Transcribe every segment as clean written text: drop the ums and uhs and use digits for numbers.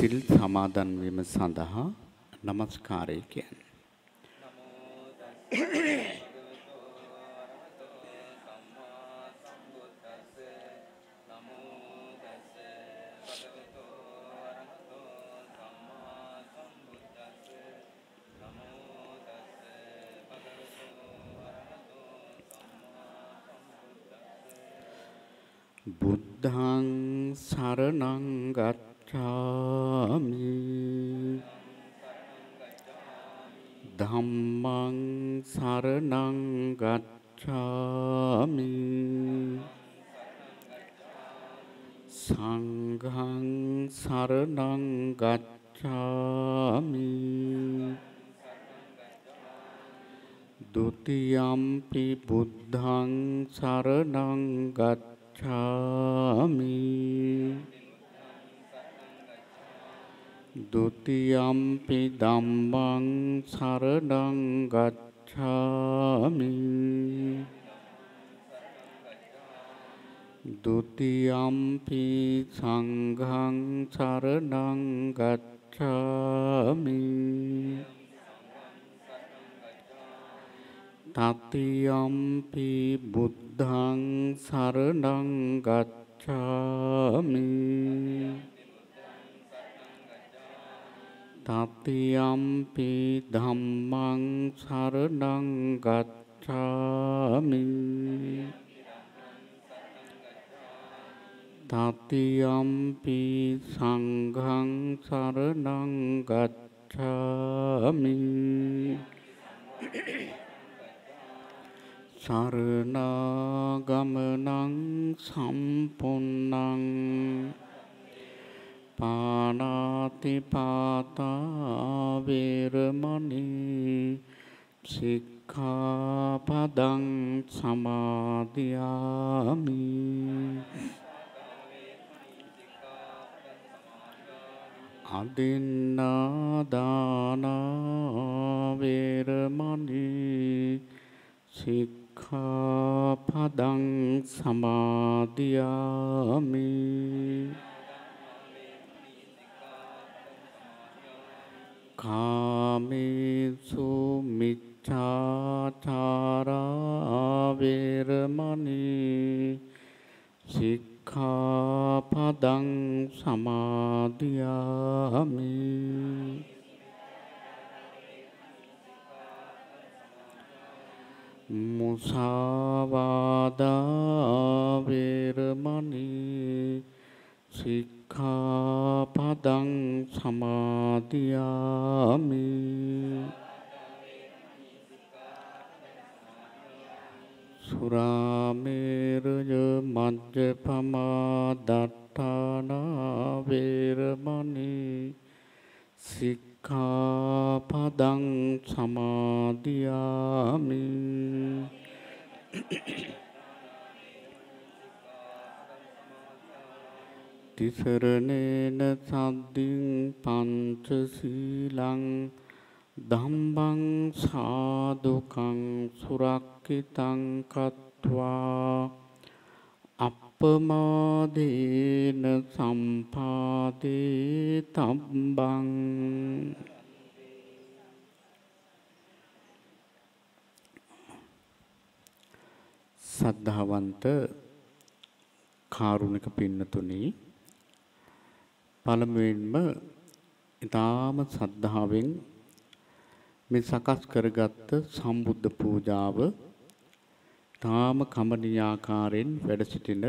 සිල් සමාදන් වීම සඳහා নমස්කාරය කියන්නේ. බුද්ධං සරණං ගච්ඡාමි ධම්මං සරණං ගච්ඡාමි සංඝං සරණං ගච්ඡාමි ဒုတိယံ පි බුද්ධං සරණං ගච්ඡාමි Dutiyampi dhammang saranang gacchami Dutiyampi sanghang saranang gacchami Tatiyampi buddhang saranang gacchami Tatiyampi dhammang saranang gacchami Tatiyampi sanghang saranang gacchami Saranaгаmanang sampunnang Panatipata veramani Sikkhapadang samadhiyami Adinādāna veramani Sikkhapadang samadhiyami Kāmesu micchācārā veramani Sikkhapadang samadhiyami Musāvādā veramani Sikkhapadang samadhiyami Surameraya majjapamā datthāna veramani Sikkhapadang samadhiyami Tisaranena saddhiṃ pañcasīlaṃ Dhammaṃ sādhukaṃ surakkitaṃ kattvā Appamādena sampādetabbang සද්ධාවන්ත කාරුණික පින්නතුනි පළමුවෙන්ම ඊටාම සද්ධාවෙන් මේ සකස් කරගත්ත සම්බුද්ධ පූජාව ඊටාම කමනීයාකාරයෙන් වැඩ සිටින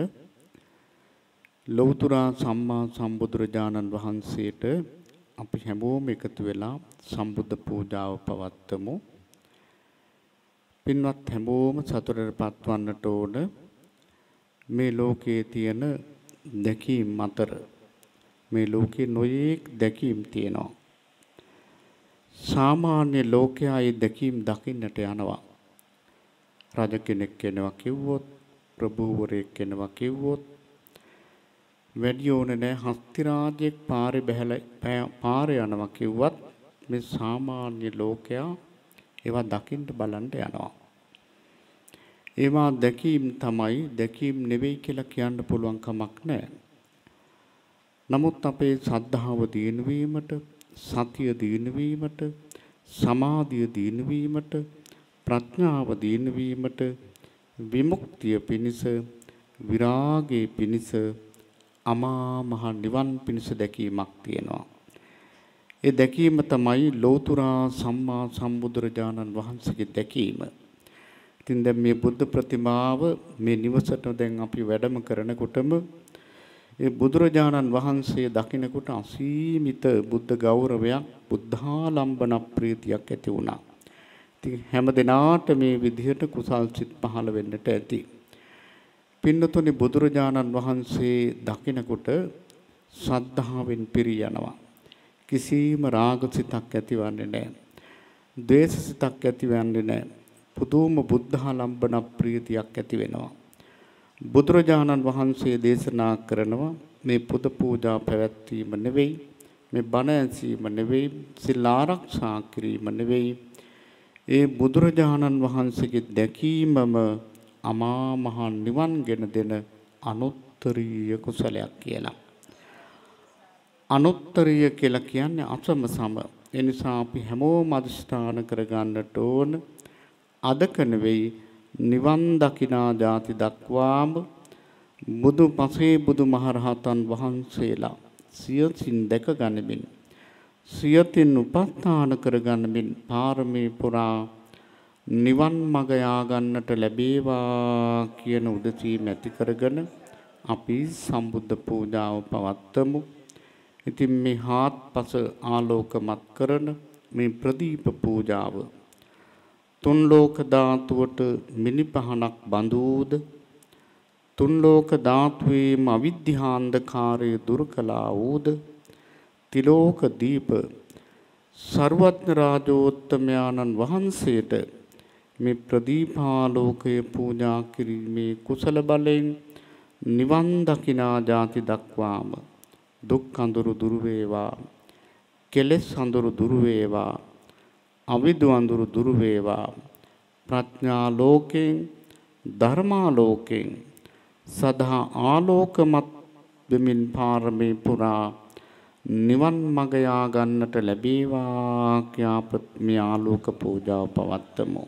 ලෞතර සම්මා සම්බුදුරජාණන් වහන්සේට අපි හැමෝම එකතු වෙලා සම්බුද්ධ පූජාව පවත්වමු. පින්වත් හැමෝම සතුටට පත්වන්නට ඕන මේ ලෝකයේ තියෙන දැකීම් අතර මේ ලෝකේ නොයේක් දැකීම් තියෙනවා. සාමාන්‍ය ලෝකයා ඒ දැකීම් දකින්නට යනවා. රජ කෙනෙක් කෙනවා කිව්වොත් ප්‍රභූවරයෙක් කෙනවා කිව්වොත් වැඩි ඕනේ නැහැ. හස්ති රාජ්‍යයක් පාරේ යනවා කිව්වත් මේ සාමාන්‍ය ලෝකයා ඒවා දකින්න බලන්න යනවා. ඒවා දැකීම් තමයි දැකීම් නෙවෙයි කියලා කියන්න පුළුවන් කමක් නැහැ. නමුත් අපේ ශ්‍රද්ධාව දියුණු වීමට, සතිය දියුණු වීමට, සමාධිය දියුණු වීමට, ප්‍රඥාව දියුණු වීමට, විමුක්තිය පිණිස, විරාගයේ පිණිස, අමා මහ නිවන් පිණිස දැකීමක් තියෙනවා. ඒ දැකීම තමයි ලෝතුරා සම්මා සම්බුදුරජාණන් වහන්සේගේ දැකීම. ඉතින් දැන් මේ බුද්ධ ප්‍රතිමාව මේ නිවසට දැන් අපි වැඩම කරනකොටම ඒ බුදුරජාණන් වහන්සේ දකින්නකොට අසීමිත බුද්ධ ගෞරවයක්, බුද්ධාලම්බන ප්‍රීතියක් ඇති වුණා. ඉතින් හැම දිනාට මේ විදිහට කුසල් සිත් පහළ වෙන්නට ඇති. පින්නතුනි බුදුරජාණන් වහන්සේ දකින්නකොට ශ්‍රද්ධාවෙන් පිරී යනවා. කිසිම රාගසිතක් ඇතිවන්නේ නැහැ. ද්වේෂසිතක් ඇතිවන්නේ නැහැ. පුදුම බුද්ධාලම්බන ප්‍රීතියක් ඇති වෙනවා. බුදුරජාණන් වහන්සේ දේශනා කරනවා මේ පුද පූජා පැවැත්වීම නෙවෙයි, මේ බණ ඇසීම නෙවෙයි, සිල් ආරක්ෂා කිරීම නෙවෙයි, ඒ බුදුරජාණන් වහන්සේගේ දැකීමම අමා මහ නිවන් ගෙන දෙන අනුත්තරීය කුසලයක් කියලා. අනුත්තරීය කියලා කියන්නේ අසම සම. ඒ නිසා අපි හැමෝම අදිස්ථාන කරගන්නට ඕන අදක නෙවෙයි නිවන් දකිනා ಜಾති දක්වාම බුදු පසේ බුදු මහරහතන් වහන්සේලා සියතින් දැක ගනිමින් සියතින් උපස්ථාන කර ගනිමින් පාරමී පුරා නිවන් මඟ යා ගන්නට ලැබේවා කියන උදසීම ඇති කරගෙන අපි සම්බුද්ධ පූජාව පවත්වමු. ඉතින් මේ හාත්පස ආලෝකමත් කරන මේ ප්‍රදීප පූජාව තුන් ලෝක ධාතුවට මිනිපහනක් බඳුද, තුන් ලෝක ධාතුවේම අවිද්‍යාන්ධකාරය දුරු කළා වූද, තිලෝක දීප සර්වඥ රාජෝත්තමයන්න් වහන්සේට මේ ප්‍රදීපාලෝකය පූජා කිරීමේ කුසල බලයෙන් නිවන් දකිනා ಜಾති දක්වාම දුක් අඳුරු දුරු වේවා, කෙලෙස් අඳුරු දුරු වේවා, අවිද්‍ය අඳුරු දුරු වේවා, ප්‍රඥා ලෝකෙන් ධර්මා ලෝකෙන් සදා ආලෝකමත් වෙමින් පාරමී පුරා නිවන් මඟ යා ගන්නට ලැබේවා කියා මේ ආලෝක පූජාව පවත්වමු.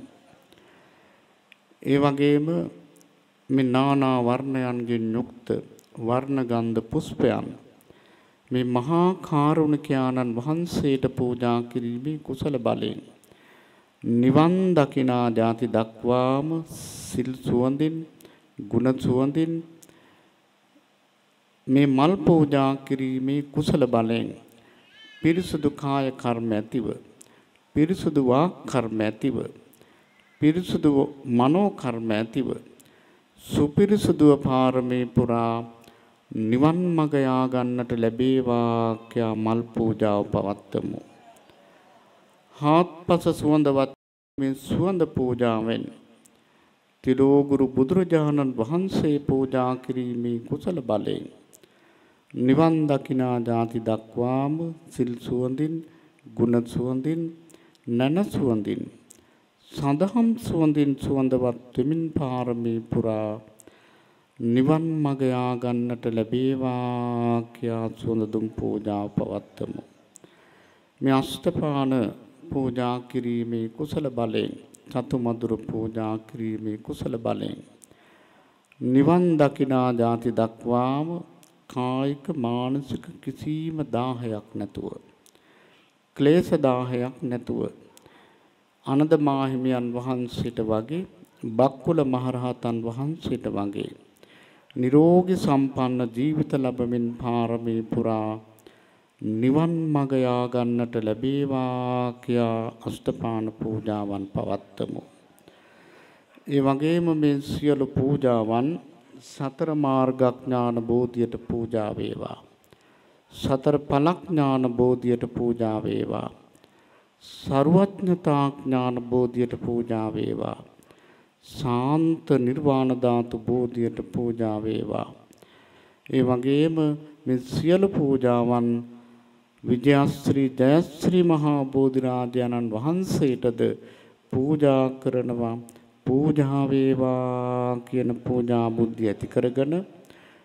ඒ වගේම මේ නානා වර්ණයන්ගෙන් යුක්ත වර්ණ ගන්ධ පුෂ්පයන් මේ මහා කාරුණිකයාණන් වහන්සේට පූජා කිරීමේ කුසල බලයෙන් නිවන් දකිනා ಜಾති දක්වාම සිල් සුවඳින්, ගුණ සුවඳින් මේ මල් පූජා කිරීමේ කුසල බලයෙන් පිරිසුදු කාය කර්ම ඇතිව, පිරිසුදු වාක් කර්ම ඇතිව, පිරිසුදු මනෝ කර්ම ඇතිව සුපිරිසුදුව පාරමී පුරා නිවන් මඟ යා ගන්නට ලැබේවා කියා මල් පූජාව පවත්වමු. හාත්පස සුවඳවත් මේ සුවඳ පූජාවෙන් තිලෝගුරු බුදුරජාණන් වහන්සේ පූජා කිරීමේ කුසල බලයෙන් නිවන් දකිනා ಜಾති දක්වාම සිල් සුවඳින්, ගුණ සුවඳින්, නන සුවඳින්, සදහම් සුවඳින් සුවඳවත් වෙමින් පාරමී පුරා නිවන් මඟ යා ගන්නට ලැබේවා කියා සුවඳ දුම් පූජාව පවත්වමු. මේ අෂ්ටපාන පූජා කිරීමේ කුසල බලයෙන්, චතු මధుර පූජා කිරීමේ කුසල බලයෙන් නිවන් දකිනා ಜಾති දක්වාම කායික මානසික කිසිම දාහයක් නැතුව, ක්ලේශ දාහයක් නැතුව අනද මාහිමියන් වහන්සේට වගේ, බක්කුල මහරහතන් වහන්සේට වගේ නිරෝගී සම්පන්න ජීවිත ලැබමින් පාරමී පුරා නිවන් මඟ යා ගන්නට ලැබේවා කියා අෂ්ටපාන පූජාවන් පවත්වමු. ඒ වගේම මේ සියලු පූජාවන් සතර මාර්ගඥාන බෝධියට පූජා වේවා. සතර ඵලඥාන බෝධියට පූජා වේවා. සර්වඥතා ඥාන බෝධියට පූජා වේවා. ශාන්ත නිර්වාණ ධාතු බෝධියට පූජා වේවා. ඒ වගේම මේ සියලු පූජාවන් විජයශ්‍රී ජයශ්‍රී මහා බෝධිරාජයන්න් වහන්සේටද පූජා කරනවා. පූජා වේවා කියන පූජා බුද්ධිය ඇති කරගෙන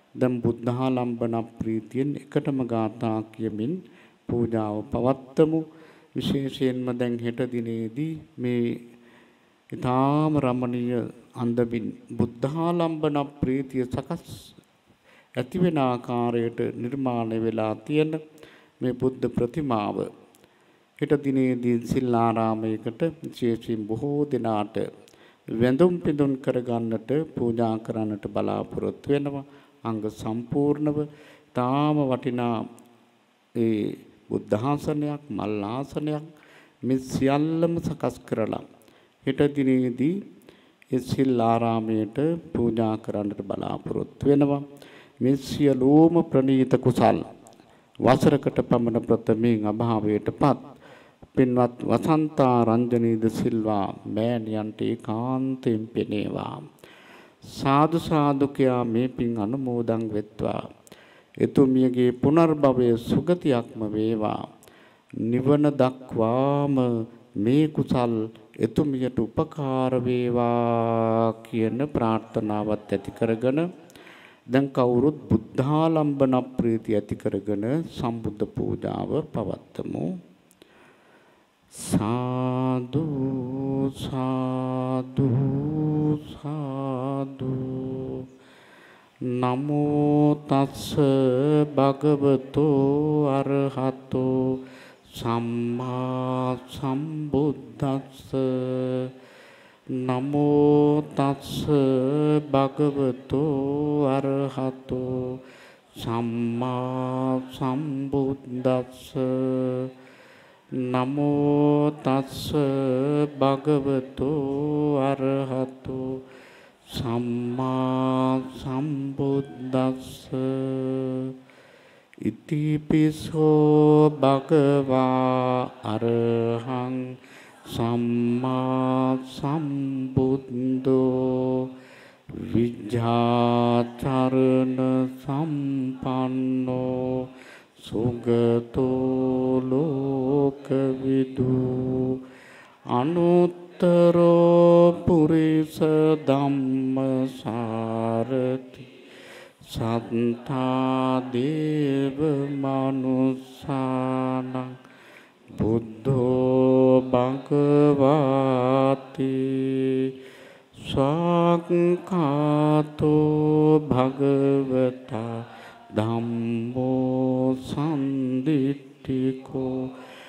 දැන් බුද්ධාලම්බන ප්‍රීතියෙන් එකටම ගාථා කියමින් පූජාව පවත්වමු. විශේෂයෙන්ම දැන් හෙට දිනේදී මේ ඊටාම රමණීය අන්දමින් බුද්ධාලම්බන ප්‍රීතිය සකස් ඇති වෙන ආකාරයට නිර්මාණය වෙලා තියෙන මේ බුද්ධ ප්‍රතිමාව හෙට දිනේදී සිල්ලාරාමයකට විශේෂයෙන් බොහෝ දිනාට වැඳුම් පිදුම් කරගන්නට පූජා කරන්නට බලාපොරොත්තු වෙනවා. අංග සම්පූර්ණව තාම වටිනා ඒ බුද්ධාසනයක් මල් ආසනයක් මේ සියල්ලම සකස් කරලා හෙට දිනේදී ඒ සිල්ලාරාමයට පූජා කරන්නට බලාපොරොත්තු වෙනවා. මේ සියලුම ප්‍රණීත කුසල් වසරකට පමණ ප්‍රථමයෙන් අභාවයටපත් පින්වත් වසන්තා රංජනීද සිල්වා මෑණියන්ට ඒකාන්තයෙන් පෙනේවා. සාදු සාදු කියා මේ පින් අනුමෝදන් වෙත්වා. එතුමියගේ පුනර්භවයේ සුගතියක්ම වේවා. නිවන දක්වාම මේ කුසල් එතුමියට උපකාර වේවා කියන ප්‍රාර්ථනාවත් ඇති කරගෙන දැන් කවුරුත් බුද්ධාලම්බන ප්‍රීතිය ඇති කරගෙන සම්බුද්ධ පූජාව පවත්වමු. සාදු සාදු සාදු නමෝ තස්ස භගවතෝ අරහතෝ සම්මා සම්බුද්දස්ස නමෝ තස්ස භගවතෝ අරහතෝ සම්මා සම්බුද්දස්ස නමෝ තස්ස භගවතෝ අරහතෝ සම්මා සම්බුද්දස්ස ඉතිපිසෝ භගවා අරහං සම්මා සම්බුද්ධෝ විජ්ජාචරණ සම්පන්නෝ සුගතෝ ලෝකවිදු අනුත්තරෝ පුරිස ධම්මසාරති සත්තා දේව මනුස්සානං බුද්ධෝ භගවාති ස්වාක්ඛාතෝ භගවතා ධම්මෝ සම්දිට්ඨිකෝ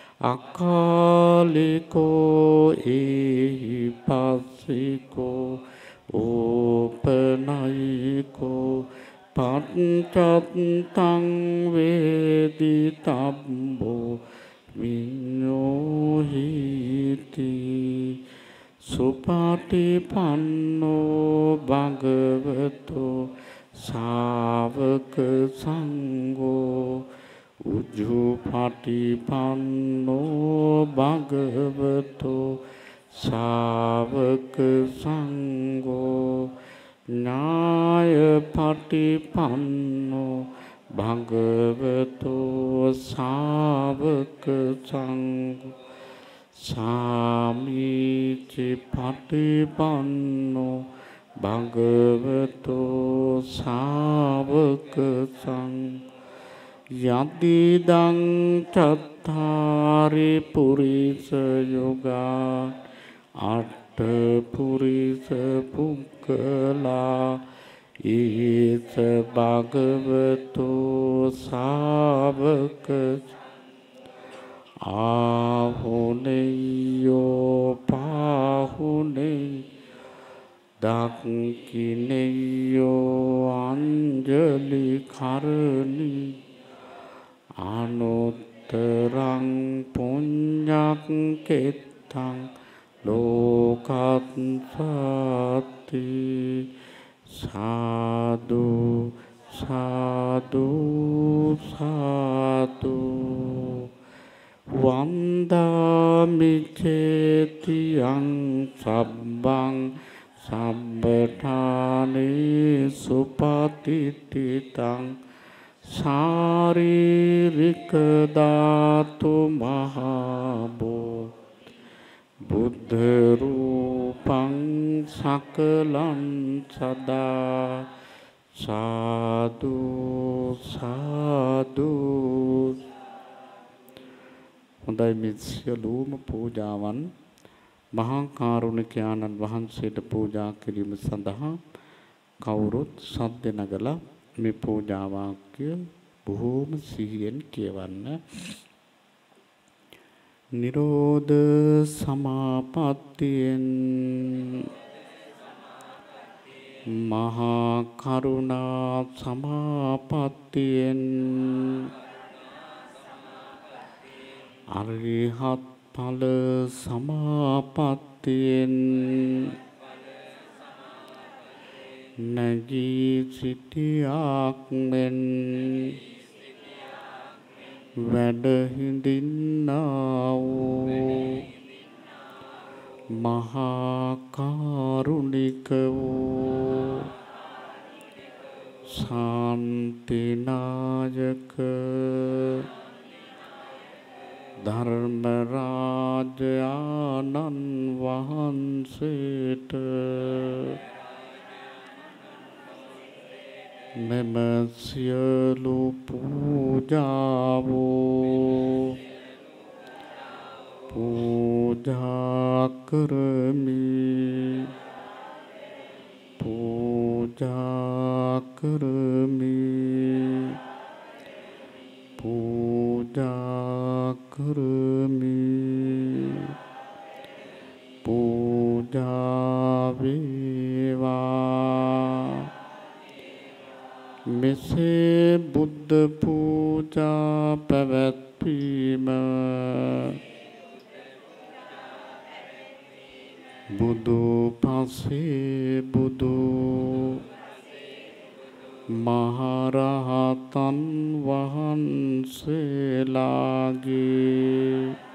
අකාලිකෝ ඒහිපස්සිකෝ ඕපනයිකෝ පච්චත්තං වේදිතබ්බෝ විඤ්ඤෝහිති සුපටිපන්නෝ භගවතෝ ශාවක සංඝෝ උජුපටිපන්නෝ භගවතෝ ශාවක සංඝෝ ඥායපටිපන්නෝ භගවතෝ ශාවක සංඝෝ සාමීචි පටිපන්නෝ භගවතෝ ශාවක සංඝෝ යදිදං චත්තාරි පුරිස යුගා අට්ඨ පුරිස පුක්ඛලා ඊස භගවතෝ ශාවක ආහුනේයෝ පාහුනේ දක්ඛිනේයෝ අංජලි කරණි අනුත්තරං පුඤ්ඤක්ඛෙත්තං ලෝකස්සති සාදු සාදු සාදු වන්දාමි චේතියං සබ්බං සම්බඨානේ සුපතිත්තිතං ශාරීරික ධාතු මහබෝ බුද්ධ රූපං සකලං සදා සාදු සාදු. හොඳයි, මේ සියලුම පූජාවන් මහා කාරුණික ආනන්ද වහන්සේට පූජා කිරීම සඳහා කවුරුත් සද්ද නගලා මේ පූජා වාක්‍ය බොහෝම සිහියෙන් කියවන්න. නිරෝධ සමාපත්තියෙන් මහා කරුණා සමාපත්තියෙන් අරිහත් ඵල සමාපත්තියෙන් නැගී සිටියාක් මෙන් වැඩ හිඳින්නා වූ මහා කාරුණික වූ ශාන්තිනායක ධර්මරාජ ආනන්ද වහන්සේට මෙම සියලු පූජාවෝ පූජා කරමි පූජා කරමි පූජා කරමි පූජා වේවා. මෙසේ බුද්ධ පූජා පැවැත්වීම බුදු පසේ බුදු මහරහතන් වහන්සේලාගේ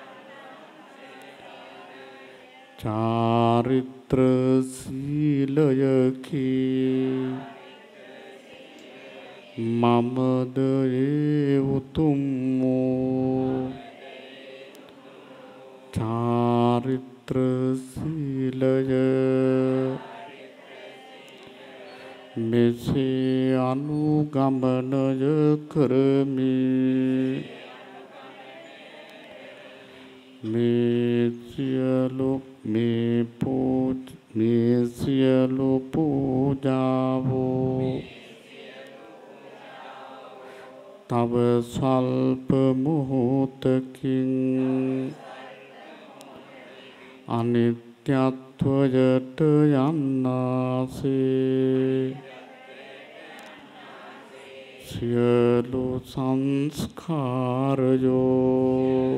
චාරිත්‍ර සීලයකි. මමද ඒ උතුම් වූ චාරිත්‍ර සීලය මෙසේ අනුගමනය කරමි. මේ සියලු පූජාවෝ තව ස්වල්ප මොහොතකින් අනිත්‍යත්වයට යන්නාසේ සියලු සංස්කාරයෝ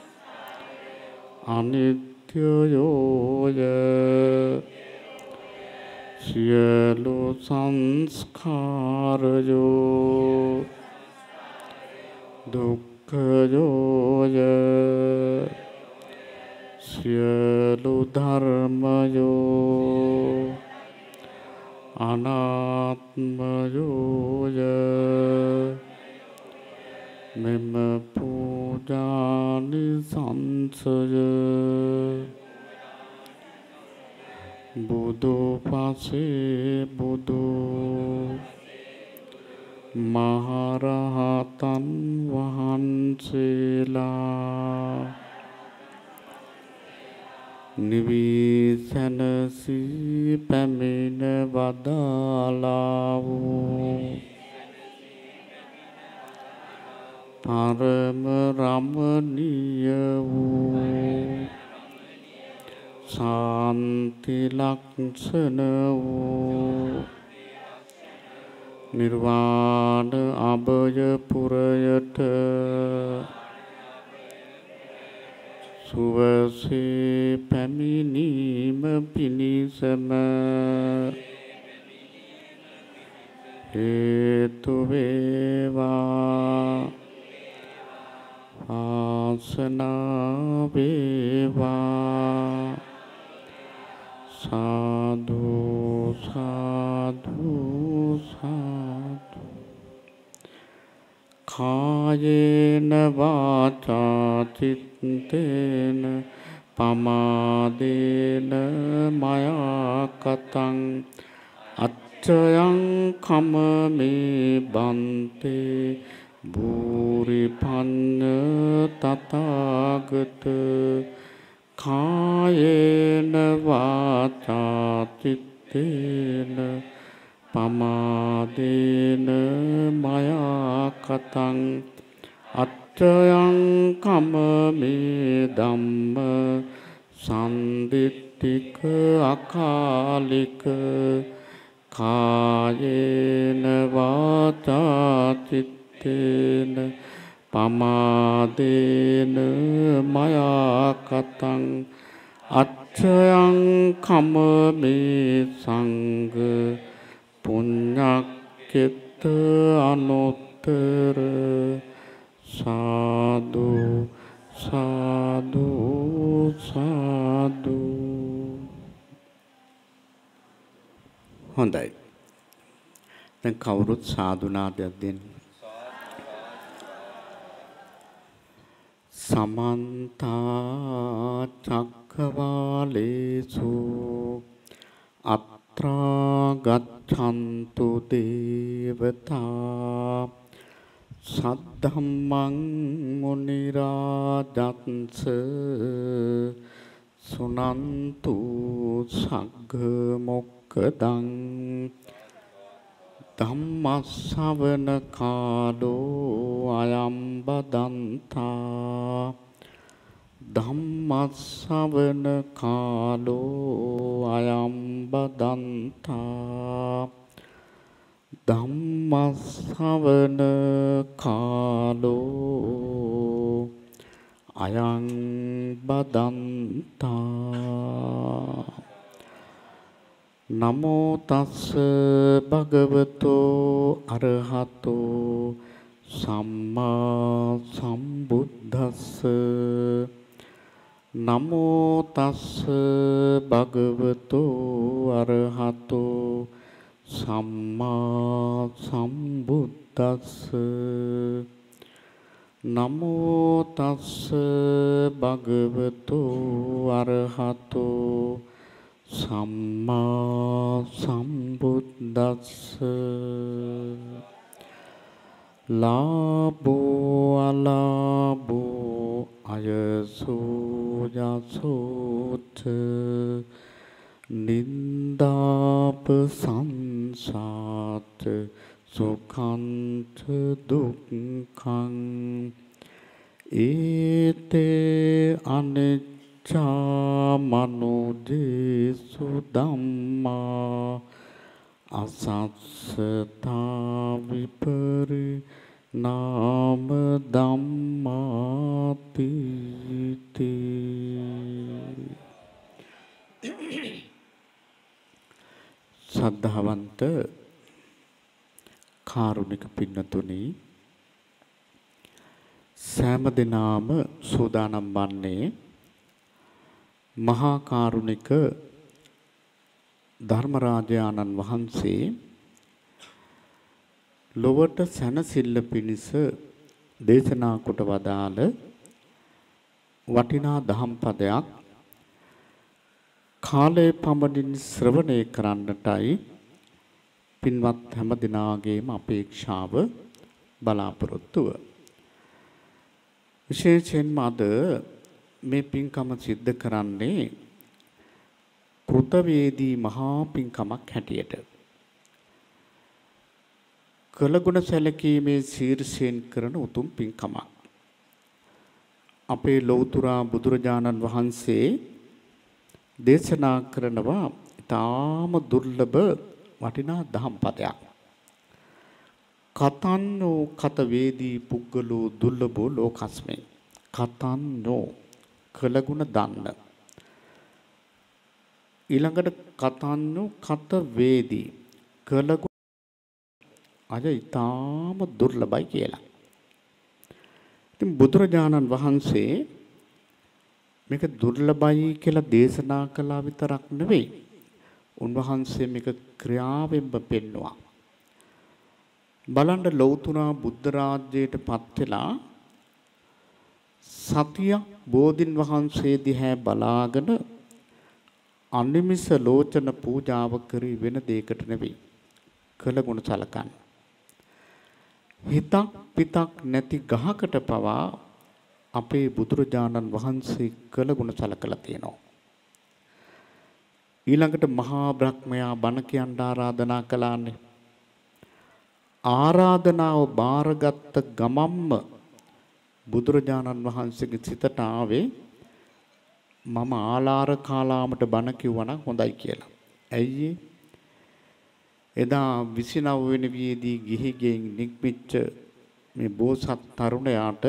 අනිත්‍යයෝය. සියලු සංස්කාරයෝ දුක්ඛයෝය. සියලු ධර්මයෝ අනාත්මයෝය. මෙම පූජානිසංසය බුදු පසේ බුදු මහරහතන් වහන්සේලා නිවිසනසී පැමිණ වදාලා වූ පරම රමණීය වූ ශාන්ති ලක්ෂණ වූ නිර්වාණ අභය පුරයට සුවසේ පැමිණීම පිණිසම හේතු වේවා. ආසනා වේවා. සාදු සාදු සාදු. කායේන වාචා චිත්තේන පමාදේන මයා කතං අච්චයං කම මේ බන්තේ භූරි පඤ්ඤ තථාගත කායේන වාචා චිත්තේන පමාදේන මයා කතං අච්චයං කම මේ ධම්ම සම්දිට්ඨික අකාලික කායේන වාචා චිත්තේන පමාදේන මයා කතං අච්චයං කම මේ සංඝ පුඤ්ඤක්ඛිත අනුත්තර සාදු සාදු සාදු. හොඳයි. දැන් කවුරුත් සාදු නාදයක් දෙන්න. සමන්ත චක්කවාලේසු අත්‍රා ගච්ඡන්තු දේවතා සද්ධම්මං මුනි රාජත්ස සුනන්තු සග්ග මොක්ඛදං ධම්ම ශ්‍රවණ කාලෝ අයං බදන්තා ධම්ම ශ්‍රවණ කාලෝ අයං බදන්තා ධම්ම ශ්‍රවණ කාලෝ අයං බදන්තා. නමෝ තස්ස භගවතෝ අරහතෝ සම්මා සම්බුද්දස්ස නමෝ තස්ස භගවතෝ අරහතෝ සම්මා සම්බුද්දස්ස නමෝ තස්ස භගවතෝ අරහතෝ සම්මා සම්බුද්දස්ස. ලාභෝ අලාභෝ අයසෝ යසෝච නින්දාප සංසාත සුඛංච දුක්ඛං ඒතේ අනිච්චා මනෝදේසු ධම්මා අසස්සතා විපරි නාම ධම්මාති සද්ධාවන්ත කාරුණික පින්නතුනි, සෑම දිනාම සූදානම් වන්නේ මහා කාරුණික ධර්මරාජානන් වහන්සේ ලොවට සැනසෙල්ල පිණිස දේශනා කොට වදාළ වටිනා දහම් පදයක් කාලේ පමණින් ශ්‍රවණය කරන්නටයි පින්වත් හැම දිනාගේම අපේක්ෂාව බලාපොරොත්තුව. විශේෂයෙන්ම අද මේ පින්කම සිද්ධ කරන්නේ කෘතවේදී මහා පින්කමක් හැටියට. කළගුණ සැලකීමේ ශීර්ෂයෙන් කරන උතුම් පින්කමක්. අපේ ලෞතුරා බුදුරජාණන් වහන්සේ දේශනා කරනවා ඊටාම දුර්ලභ වටිනා දහම් පදයක්. කතන්නෝ කතවේදී පුද්ගලෝ දුර්ලභෝ ලෝකස්මේ. කතන්නෝ කළගුණ දන්න. ඊළඟට කතන්නෝ කතවේදී කළගුණ අද ඊටාම දුර්ලභයි කියලා. ඉතින් බුදුරජාණන් වහන්සේ මේක දුර්ලභයි කියලා දේශනා කළා විතරක් නෙවෙයි. උන්වහන්සේ මේක ක්‍රියාවෙන්ම පෙන්වුවා. බලන්න ලෞතුරා බුද්ධ රාජ්‍යයට පත් වෙලා සතිය බෝධින් වහන්සේ දිහා බලාගෙන අනිමිස ලෝචන පූජාව කරි වෙන දෙයකට නෙවෙයි. කළ ගුණ සලකන්න. හිතක් පිටක් නැති ගහකට පවා අපේ බුදුරජාණන් වහන්සේ කළ ගුණ සලකලා තියෙනවා. ඊළඟට මහා බ්‍රහ්මයා බණ කියන්න ආරාධනා කළානේ. ආරාධනාව බාරගත් ගමම්ම බුදුරජාණන් වහන්සේගේ සිතට ආවේ මම ආලාර කාලාමට බණ කිව්වනම් හොඳයි කියලා. ඇයි එදා 29 වෙනි වියේදී ගිහි ගෙයින් නික්මිච්ච මේ බෝසත් තරුණයාට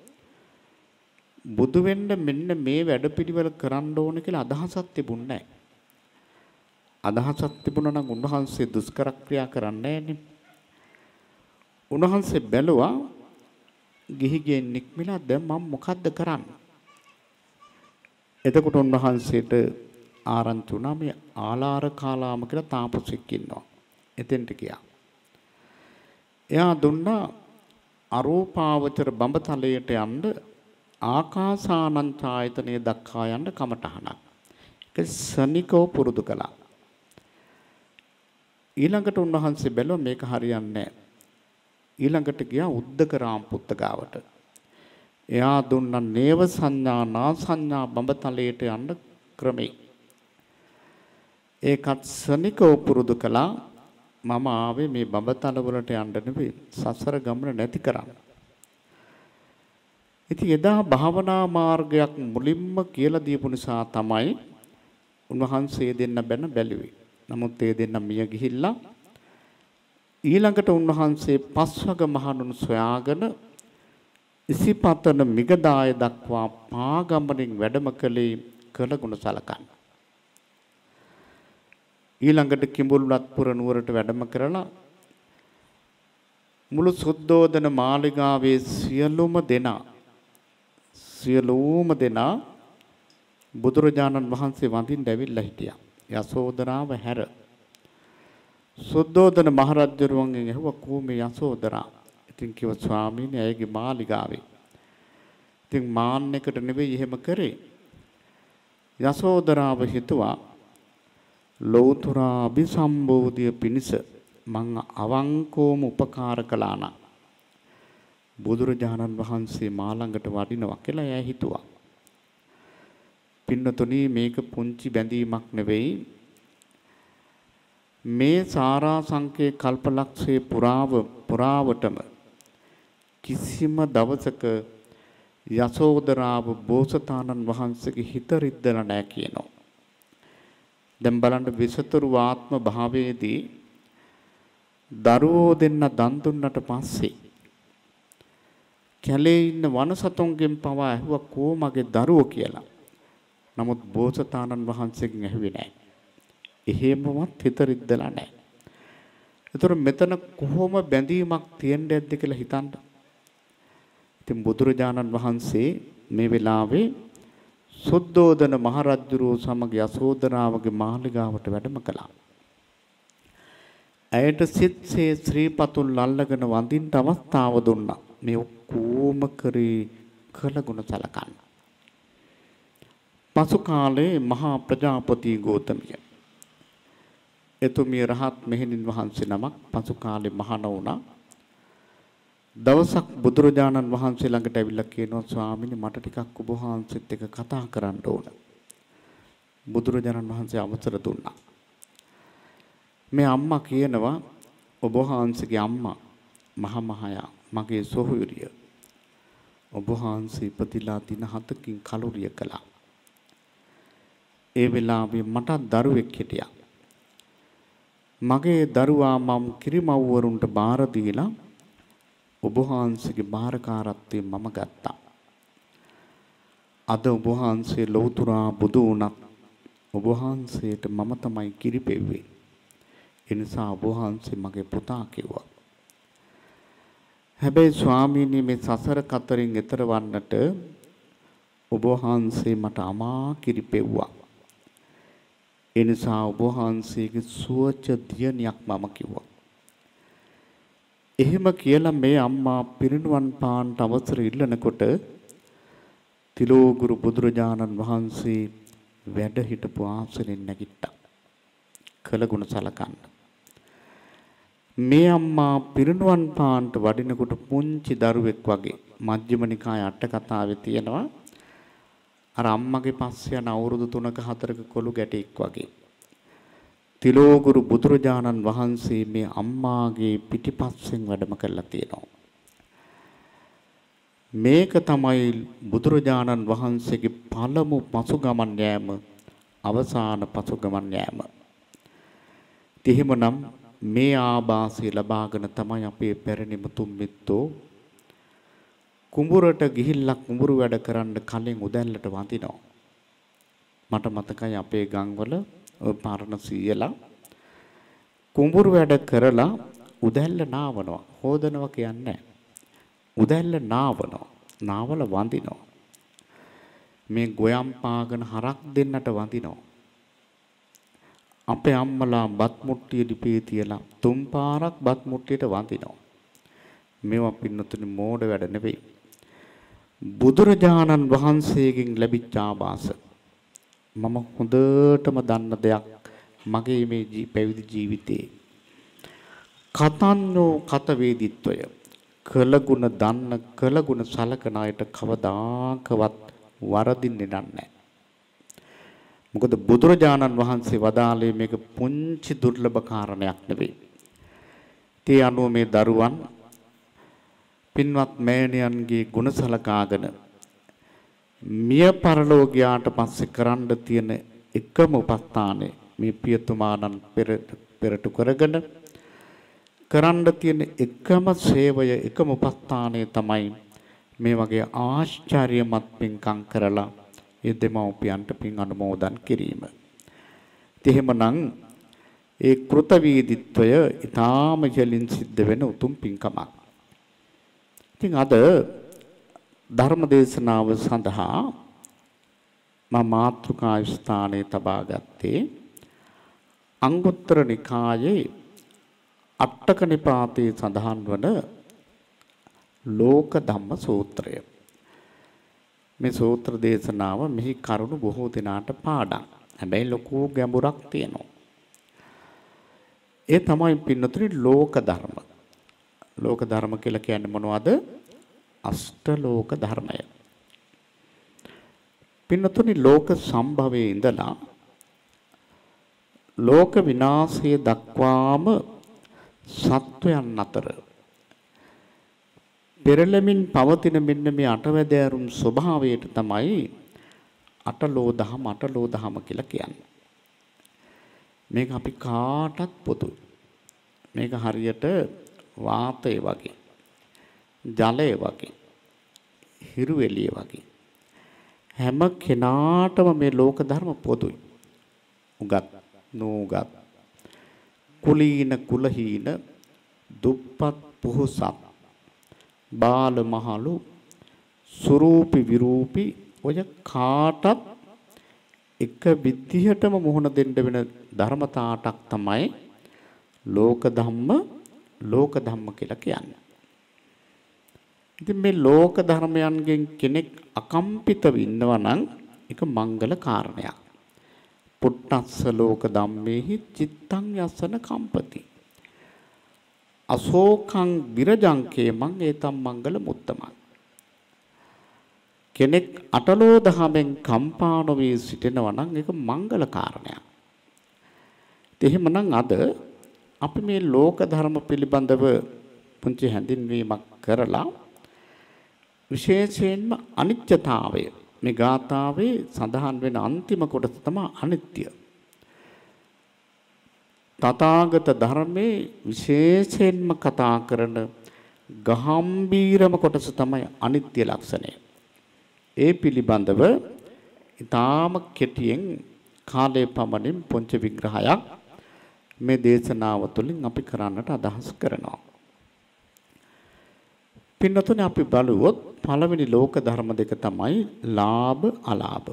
බුදු වෙන්න මෙන්න මේ වැඩපිළිවෙල කරන්න ඕන කියලා අදහසක් තිබුණේ නැහැ. අදහසක් තිබුණා නම් උන්වහන්සේ දුෂ්කර ක්‍රියා කරන්නේ නැහැනේ. උන්වහන්සේ බැලුවා ගිහි ගෙයින් නික්මිලා දැන් මම මොකද්ද කරන්නේ? එතකොට උන්වහන්සේට ආරංචි වුණා මේ ආලාර කාලාම කියලා තාපසෙක් ඉන්නවා. එතෙන්ට ගියා. එයා දුන්නා අරූපාවචර බඹතලයට යන්න ආකාසානං ඡායතනෙ දක්වා යන්න කමටහනක්. ඒක සනිකෝ පුරුදු කළා. ඊළඟට උන්වහන්සේ බැලුවා මේක හරියන්නේ නැහැ. ඊළඟට ගියා උද්දක රාම්පුත්ත ගාවට. එයා දුන්න නේව සංඥා නා සංඥා බඹතලයට යන්න ක්‍රමේ. ඒකත් සනිකෝ පුරුදු කළා. මම ආවේ මේ බඹතල වලට යන්න නෙවෙයි සසර ගමන නැති කරන්න. ඉතින් එදා භාවනා මාර්ගයක් මුලින්ම කියලා දීපු නිසා තමයි උන්වහන්සේ දෙන්න බැලුවේ. නමුත් ඒ දෙන්න මිය ගිහිල්ලා ඊළඟට උන්වහන්සේ පස්වග මහණුන් සොයාගෙන ඉසිපතන මිගදාය දක්වා පාගමනින් වැඩම කළේ කළ ගුණ සලකන්න. ඊළඟට කිඹුල්වත්පුර නුවරට වැඩම කරලා මුළු සුද්ධෝදන මාලිගාවේ සියලුම දෙනා බුදුරජාණන් වහන්සේ වඳින්න ඇවිල්ලා හිටියා. යසෝදරාව හැර සුද්ධෝදන මහරජුරුවන්ගෙන් ඇහුවා කෝ යසෝදරා. ඉතින් කිව්වා ස්වාමීනි ඇයගේ මාලිගාවේ. ඉතින් මාන්නයකට නෙවෙයි එහෙම කරේ. යසෝදරාව හිතුවා ලෞතර අභිසම්බෝධිය පිණිස මං අවංකවම උපකාර කළා නම් බුදුරජාණන් වහන්සේ මා ළඟට වඩිනවා කියලා එයා හිතුවා. පින්නතුනි මේක පුංචි බැඳීමක් නෙවෙයි. මේ සාරාංශකේ කල්පලක්ෂයේ පුරාවටම කිසිම දවසක යසෝදරාව බෝසතාණන් වහන්සේගේ හිත රිද්දලා නැහැ කියනවා. දැන් බලන්න විසතුරු ආත්ම භාවයේදී දරුවෝ දෙන්න දන් දුන්නට පස්සේ කැලේ ඉන්න වනසතුන්ගෙන් පවා ඇහුවා කෝ මගේ දරුවෝ කියලා. නමුත් බෝසතාණන් වහන්සේගෙන් ඇහුවේ නැහැ. එහෙමවත් හිත රිද්දලා නැහැ. ඒතර මෙතන කොහොම බැඳීමක් තියෙන්නේ නැද්ද කියලා හිතන්න. ඉතින් බුදුරජාණන් වහන්සේ මේ වෙලාවේ සුද්ධෝදන මහරජුරුව සමග යසෝදරාවගේ මාලිගාවට වැඩම කළා. ඇයට සිත්සේ ශ්‍රීපතුල් අල්ලගෙන වඳින්න අවස්ථාව දුන්නා. මේ ඔක්කොම කරේ කළ ගුණ සලකන්න. පසු කාලේ මහා ප්‍රජාපති ගෞතමිය එතුමිය රහත් මෙහෙණින් වහන්සේ නමක් පසු කාලේ මහාන වුණා. දවසක් බුදුරජාණන් වහන්සේ ළඟට ඇවිල්ලා කියනවා ස්වාමීනි මට ටිකක් ඔබ වහන්සේත් එක්ක කතා කරන්න ඕන. බුදුරජාණන් වහන්සේ අවසර දුන්නා. මේ අම්මා කියනවා ඔබ වහන්සේගේ අම්මා මහා මහයා මගේ සොහොයුරිය. ඔබ වහන්සේ ඉපදිලා දින 7කින් කලුරිය කළා. ඒ වෙලාවේ මට දරුවෙක් හිටියා. මගේ දරුවා මම කිරිමව්වරුන්ට බාර දීලා ඔබ වහන්සේගේ බාරකාරත්වයෙන් මම ගත්තා. අද ඔබ වහන්සේ ලෞතුරා බුදු වුණත් ඔබ වහන්සේට මම තමයි කිරිපෙව්වේ. ඒ නිසා ඔබ වහන්සේ මගේ පුතා කිව්වා. හැබැයි ස්වාමීනි මේ සසර කතරින් එතර වන්නට ඔබ වහන්සේ මට අමා කිරිපෙව්වා. ඒ නිසා ඔබ වහන්සේගේ සුවච දියණියක් මම කිව්වා. එහෙම කියලා මේ අම්මා පිරිනුවන් පාන්නට අවසර ඉල්ලනකොට තිලෝගුරු බුදුරජාණන් වහන්සේ වැඩ හිටපු ආසනෙන් නැගිට්ටා. කළගුණ සලකන්න. මේ අම්මා පිරිනුවන් පාන්ට වඩිනකොට පුංචි දරුවෙක් වගේ මජ්ක්‍ධිම නිකායේ අට කතාවේ තියෙනවා. අර අම්මගේ පස්සේ යන අවුරුදු 3ක 4ක කොළු ගැටෙක් වගේ. තිලෝගුරු බුදුරජාණන් වහන්සේ මේ අම්මාගේ පිටිපස්සෙන් වැඩම කරලා තියෙනවා. මේක තමයි බුදුරජාණන් වහන්සේගේ පළමු පසුගමන් යෑම, අවසාන පසුගමන් යෑම. එහෙමනම් මේ ආభాසය ලබාගෙන තමයි අපේ පැරණි මුතුන් මිත්තෝ කුඹුරට ගිහිල්ලා කුඹුරු වැඩ කරන්න කලින් උදැල්ලට වඳිනවා. මට මතකයි අපේ ගම්වල පරණ සීයලා කුඹුරු වැඩ කරලා උදැල්ල නාවනවා. හොදනවා කියන්නේ උදැල්ල නාවනවා. නාවල වඳිනවා. මේ ගොයම් පාගන හරක් දෙන්නට වඳිනවා. අපේ අම්මලා බත් මුට්ටිය දිපේ තියලා තුන් පාරක් බත් මුට්ටියට වඳිනවා. මේවා පින්නතුනි මෝඩ වැඩ නෙවෙයි. බුදුරජාණන් වහන්සේගෙන් ලැබිච්ච ආభాස. මම හොඳටම දන්න දෙයක් මගේ මේ පැවිදි ජීවිතේ. කතන්නෝ කත වේදිත්වය. කළගුණ දන්න කළගුණ සලකන අයට කවදාකවත් වරදින්නේ නැහැ. මොකද බුදුරජාණන් වහන්සේ වදාළේ මේක පුංචි දුර්ලභ කාරණයක් නෙවෙයි. තේ අනුව මේ දරුවන් පින්වත් මෑණියන්ගේ ගුණ සලකාගෙන මිය පරලෝකියාට පස්සේ කරන්න තියෙන එකම උපස්ථානය මේ පියතුමාණන් පෙරට කරගෙන කරන්න තියෙන එකම සේවය එකම උපස්ථානය තමයි මේ වගේ ආශ්චර්යමත් පින්කම් කරලා ඒ දෙමව්පියන්ට පින් අනුමෝදන් කිරීම. එහෙමනම් ඒ කෘතවේදීත්වය ඊටාම ජලින් සිද්ධ වෙන උතුම් පින්කමක්. ඉතින් අද ධර්ම දේශනාව සඳහා මා මාතෘකා ස්ථානයේ තබා ගත්තේ අංගුත්තර නිකායේ අට්ඨක නිපාතයේ සඳහන් වන ලෝක ධම්ම සූත්‍රය. මේ සූත්‍ර දේශනාව මෙහි කරුණු බොහෝ දිනාට පාඩම්. හැබැයි ලොකු ගැඹුරක් තියෙනවා. ඒ තමයි පින්නතුනි ලෝක ධර්ම. ලෝක ධර්ම කියලා කියන්නේ මොනවද? අෂ්ටලෝක ධර්මය. පින්නතුනි ලෝක සම්භවයේ ඉඳලා ලෝක විනාශය දක්වාම සත්වයන් අතර පෙරළමින් පවතින මෙන්න මේ අටවැදෑරුම් ස්වභාවයට තමයි අටලෝ දහම කියලා කියන්නේ. මේක අපි කාටත් පොදුයි. මේක හරියට වාතය වගේ, ජලය වගේ, හිරු එළිය වගේ. හැම කෙනාටම මේ ලෝක ධර්ම පොදුයි. උගත්, නූගත්, කුලීන කුලහීන, දුප්පත් පොහොසත්, බාල මහලු, සුරූපි විරූපි ඔය කාටත් එක විදිහටම මුහුණ දෙන්න වෙන ධර්මතාවටක් තමයි ලෝක ධම්ම කියලා කියන්නේ. ඉතින් මේ ලෝක ධර්මයන්ගෙන් කෙනෙක් අකම්පිතව ඉන්නවා නම් ඒක මංගල කාරණයක්. පුට්ටස්ස ලෝක ධම්මේහි චිත්තං යස්සන කම්පති. අශෝකං විරජංකේ මං ඒතම් මංගල මුත්තමං. කෙනෙක් අටලෝ දහමෙන් කම්පා නොවී සිටිනවා නම් ඒක මංගල කාරණයක්. එහෙමනම් අද අපි මේ ලෝක ධර්ම පිළිබඳව පුංචි හැඳින්වීමක් කරලා විශේෂයෙන්ම අනිත්‍යතාවය මේ ගාථාවේ සඳහන් වෙන අන්තිම කොටස තමයි අනිත්‍ය. තථාගත ධර්මයේ විශේෂයෙන්ම කතා කරන ගාම්භීරම කොටස තමයි අනිත්‍ය ලක්ෂණය. ඒ පිළිබඳව ඊටාම කෙටියෙන් කාලේ පමණින් පොන්ච විග්‍රහයක් මේ දේශනාව තුළින් අපි කරන්නට අදහස් කරනවා. පින්නතුනේ අපි බලුවොත් පළවෙනි ලෝක ධර්ම දෙක තමයි ලාභ අලාභ.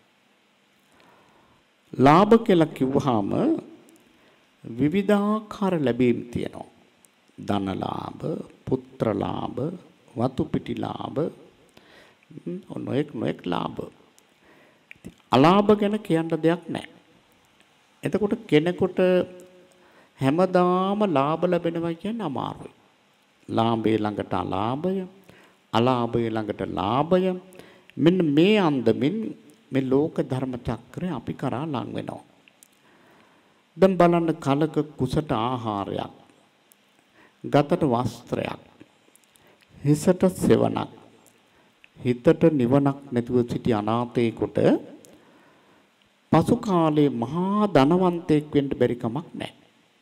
ලාභ කියලා කිව්වහම විවිධාකාර ලැබීම් තියෙනවා. ධන ලාභ, පුත්‍ර ලාභ, වතු පිටි ලාභ, නොඑක් ලාභ. අලාභ ගැන කියන්න දෙයක් නැහැ. එතකොට කෙනෙකුට හැමදාම ලාභ ලැබෙනවා කියන්නේ අමාරුයි. ලාභය ළඟට අලාභය, අලාභය ළඟට ලාභය. මෙන්න මේ අන්දමින් මේ ලෝක ධර්ම චක්‍රය අපි කරා ලං වෙනවා. දැන් බලන්න කලක කුසට ආහාරයක්, ගතට වස්ත්‍රයක්, හිසට සෙවණක්, හිතට නිවනක් නැතුව සිටි අනාථයෙකුට පසු කාලේ මහා ධනවන්තයෙක් වෙන්න බැරි කමක් නැහැ.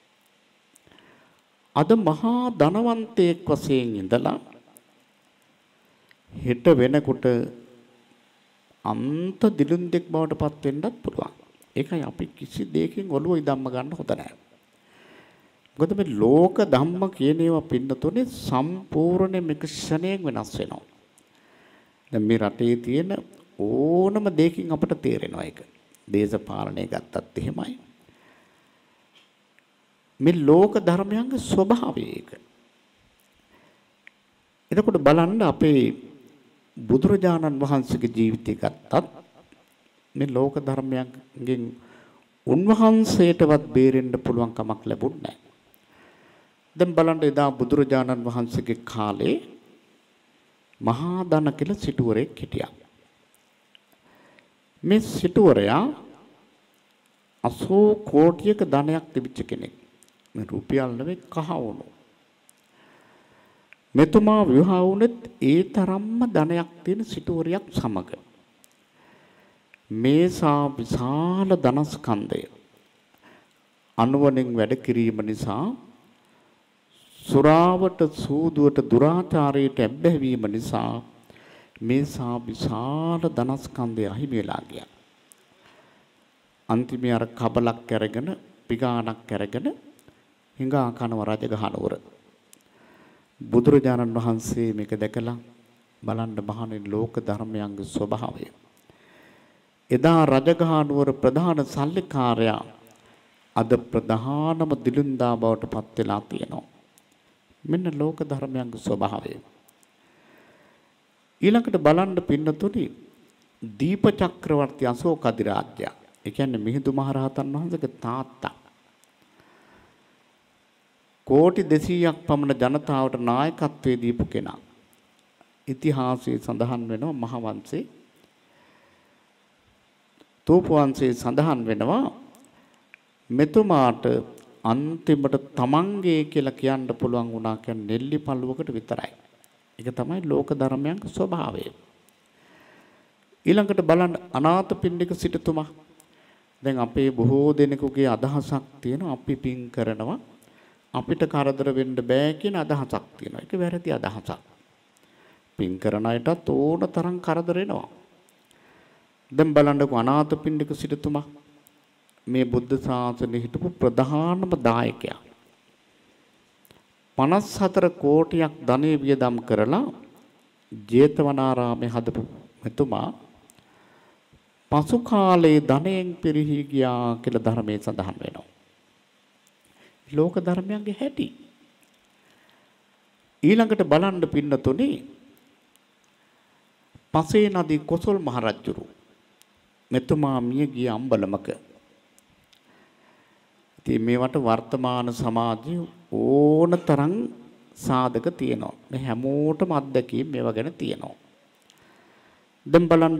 අද මහා ධනවන්තයෙක් වශයෙන් ඉඳලා හෙට වෙනකොට අන්ත දිලුන්දෙක් බවට පත් වෙන්නත් පුළුවන්. ඒකයි අපි කිසි දෙයකින් ඔළුව ඉදම්ම ගන්න හොඳ නැහැ. මොකද මේ ලෝක ධම්ම කියන ඒවා පින්නතුනේ සම්පූර්ණ මේක ක්ෂණයෙන් වෙනස් වෙනවා. දැන් මේ රටේ තියෙන ඕනම දෙයකින් අපට තේරෙනවා ඒක. දේශපාලනය ගත්තත් එහෙමයි. මේ ලෝක ධර්මයන්ගේ ස්වභාවය ඒක. එතකොට බලන්න අපේ බුදුරජාණන් වහන්සේගේ ජීවිතය ගත්තත් මේ ලෝක ධර්මයන්ගෙන් උන්වහන්සේටවත් බේරෙන්න පුළුවන් කමක් ලැබුණේ නැහැ. දැන් බලන්න එදා බුදුරජාණන් වහන්සේගේ කාලේ මහා ධන කියලා සිටුවරෙක් හිටියා. මේ සිටුවරයා 80 කෝටියක ධනයක් තිබිච්ච කෙනෙක්. මේ රුපියල් නෙවෙයි කහවණු. මෙතුමා විවාහ වුණෙත් ඒ තරම්ම ධනයක් තියෙන සිටුවරයක් සමග. මේසා විශාල ධනස්කන්ධය අනුවණෙන් වැඩ කිරීම නිසා සුරාවට සූදුවට දුරාචාරයට ඇබ්බැහි වීම නිසා මේසා විශාල ධනස්කන්ධය අහිමි වෙලා ගියා. අන්තිමේ අර කබලක් අරගෙන පිගානක් අරගෙන හිඟා කනව රජගහ නුවර. බුදුරජාණන් වහන්සේ මේක දැකලා බලන්න මහණෙනි ලෝක ධර්මයන්ගේ ස්වභාවය. එදා රජගහ නුවර ප්‍රධාන සල්ලිකාරයා අද ප්‍රධානම දිලුන්දා බවට පත් වෙලා තියෙනවා. මෙන්න ලෝක ධර්මයන්ගේ ස්වභාවය. ඊළඟට බලන්න පින්නතුනි දීප චක්‍රවර්ති අශෝක අධිරාජ්‍ය. ඒ කියන්නේ මිහිඳු මහරහතන් වහන්සේගේ තාත්තා. කෝටි 200ක් පමණ ජනතාවට නායකත්වයේ දීපු කෙනා. ඉතිහාසයේ සඳහන් වෙනවා මහවංශේ. තෝපවංශයේ සඳහන් වෙනවා මෙතුමාට අන්තිමට තමන්ගේ කියලා කියන්න පුළුවන් වුණා කියන්නේ නෙල්ලි පළුවකට විතරයි. ඒක තමයි ලෝක ධර්මයන්ගේ ස්වභාවය. ඊළඟට බලන්න අනාථපිණ්ඩික සිටුතුමා. දැන් අපේ බොහෝ දෙනෙකුගේ අදහසක් තියෙනවා අපි පින් කරනවා අපිට කරදර වෙන්න බෑ කියන අදහසක් තියෙනවා. ඒක වැරදි අදහසක්. පින් කරන අයටත් ඕන තරම් කරදර එනවා. දැන් බලන්නකෝ අනාථපිණ්ඩික සිටුතුමා මේ බුද්ධ ශාසනයේ හිටපු ප්‍රධානම දායකයා. 54 කෝටියක් ධනෙ වියදම් කරලා ජේතවනාරාමේ හදපු මෙතුමා පසු කාලයේ ධනයෙන් පිරිහි ගියා කියලා ධර්මයේ සඳහන් වෙනවා. ලෝක ධර්මයන්ගේ හැටි. ඊළඟට බලන්න පින්නතුනේ පසේ නදී කොසල් මහරජුරු මෙතුමා මිය ගිය අම්බලමක. ඉතින් මේවට වර්තමාන සමාජයේ ඕන තරම් සාධක තියෙනවා. මේ හැමෝටම අත්දැකීම් මේවා ගැන තියෙනවා. දැන් බලන්න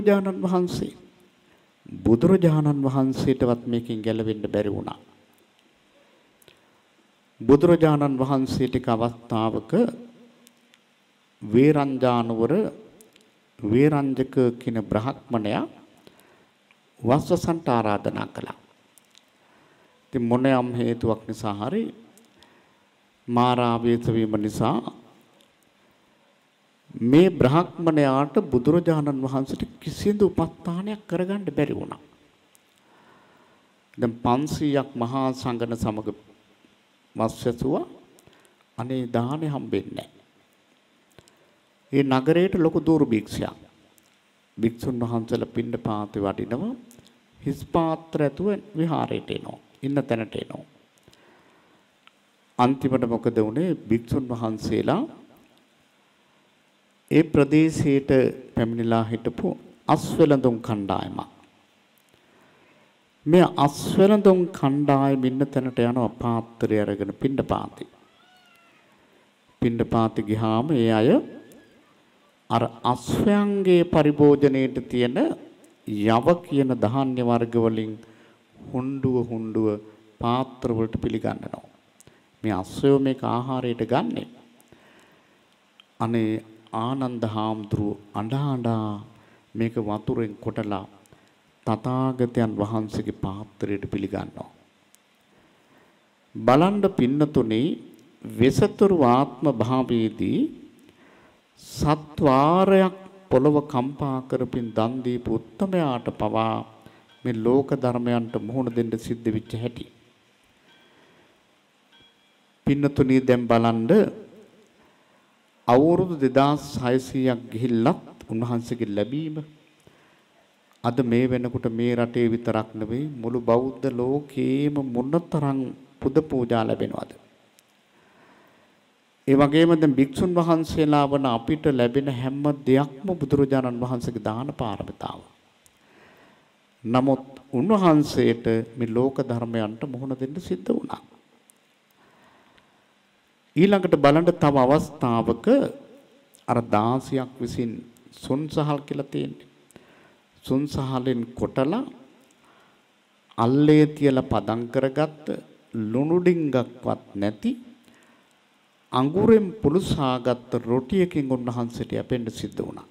බුදුරජාණන් වහන්සේටවත් මේකෙන් ගැලවෙන්න බැරි වුණා. බුදුරජාණන් වහන්සේ ටික අවස්ථාවක වේරංජානුවර වේරංජක කියන බ්‍රහ්මණයා වස්සසන්ට ආරාධනා කළා. ඉතින් මොනියම් හේතුවක් නිසා හරි මාරාවේත වීම නිසා මේ බ්‍රහ්මණයාට බුදුරජාණන් වහන්සේට කිසිදු උපස්ථානයක් කරගන්න බැරි වුණා. දැන් 500ක් මහා සංඝන සමග වස්සසුවා අනේ දාහනේ හම්බෙන්නේ නැහැ. ඒ නගරයට ලොකු දුර්භික්ෂයක්. භික්ෂුන් වහන්සේලා පිණ්ඩපාතේ වඩිනවා හිස් පාත්‍ර ඇතුව විහාරයට එනවා. ඉන්න තැනට එනවා. අන්තිමට මොකද වුනේ? භික්ෂුන් වහන්සේලා ඒ ප්‍රදේශයට පැමිණලා හිටපු අස්වැළඳුම් කණ්ඩායමක්. මේ අස්වැළඳුම් කණ්ඩායම ඉන්න තැනට යනවා පාත්‍රය අරගෙන පිණ්ඩපාතේ. පිණ්ඩපාතේ ගියාම ඒ අය අර අස්වැයන්ගේ පරිභෝජනයේට තියෙන යව කියන ධාන්‍ය වර්ග වලින් හුඬුව පාත්‍ර වලට පිළිගන්නවා. මේ අස්වැයෝ මේක ආහාරයට ගන්නෙ. අනේ ආනන්ද හාමුදුරුව අඬා මේක වතුරෙන් කොටලා තථාගතයන් වහන්සේගේ පාත්‍රයට පිළිගන්නවා. බලන්න පින්නතුනේ වෙසතුරු ආත්ම භාවයේදී සත්වාරයක් පොළව කම්පා කරපින් දන් දීපු උත්තමයාට පවා මේ ලෝක ධර්මයන්ට මුහුණ දෙන්න සිද්ධ වෙච්ච හැටි. පින්නතුනේ දැන් බලන්න අවුරුදු 2600ක් ගිහිල්ලත් උන්වහන්සේගේ ලැබීම අද මේ වෙනකොට මේ රටේ විතරක් නෙවෙයි මුළු බෞද්ධ ලෝකේම මොනතරම් පුද පූජා ලැබෙනවද? ඒ වගේම දැන් භික්ෂුන් වහන්සේලා වන අපිට ලැබෙන හැම දෙයක්ම බුදුරජාණන් වහන්සේගේ දාන පාරමිතාව. නමුත් උන්වහන්සේට මේ ලෝක ධර්මයන්ට මුහුණ දෙන්න සිද්ධ වුණා. ඊළඟට බලන්න තව අවස්ථාවක අර 16ක් විසින් සුන්සහල් කියලා තියෙන්නේ. සුන්සහලෙන් කොටලා අල්ලේ තියලා පදම් කරගත්ත ලුණු ඩිංගක්වත් නැති අඟුරෙන් පුලුසාගත් රොටියකින් උන්වහන්සේට යැපෙන්න සිද්ධ වුණා.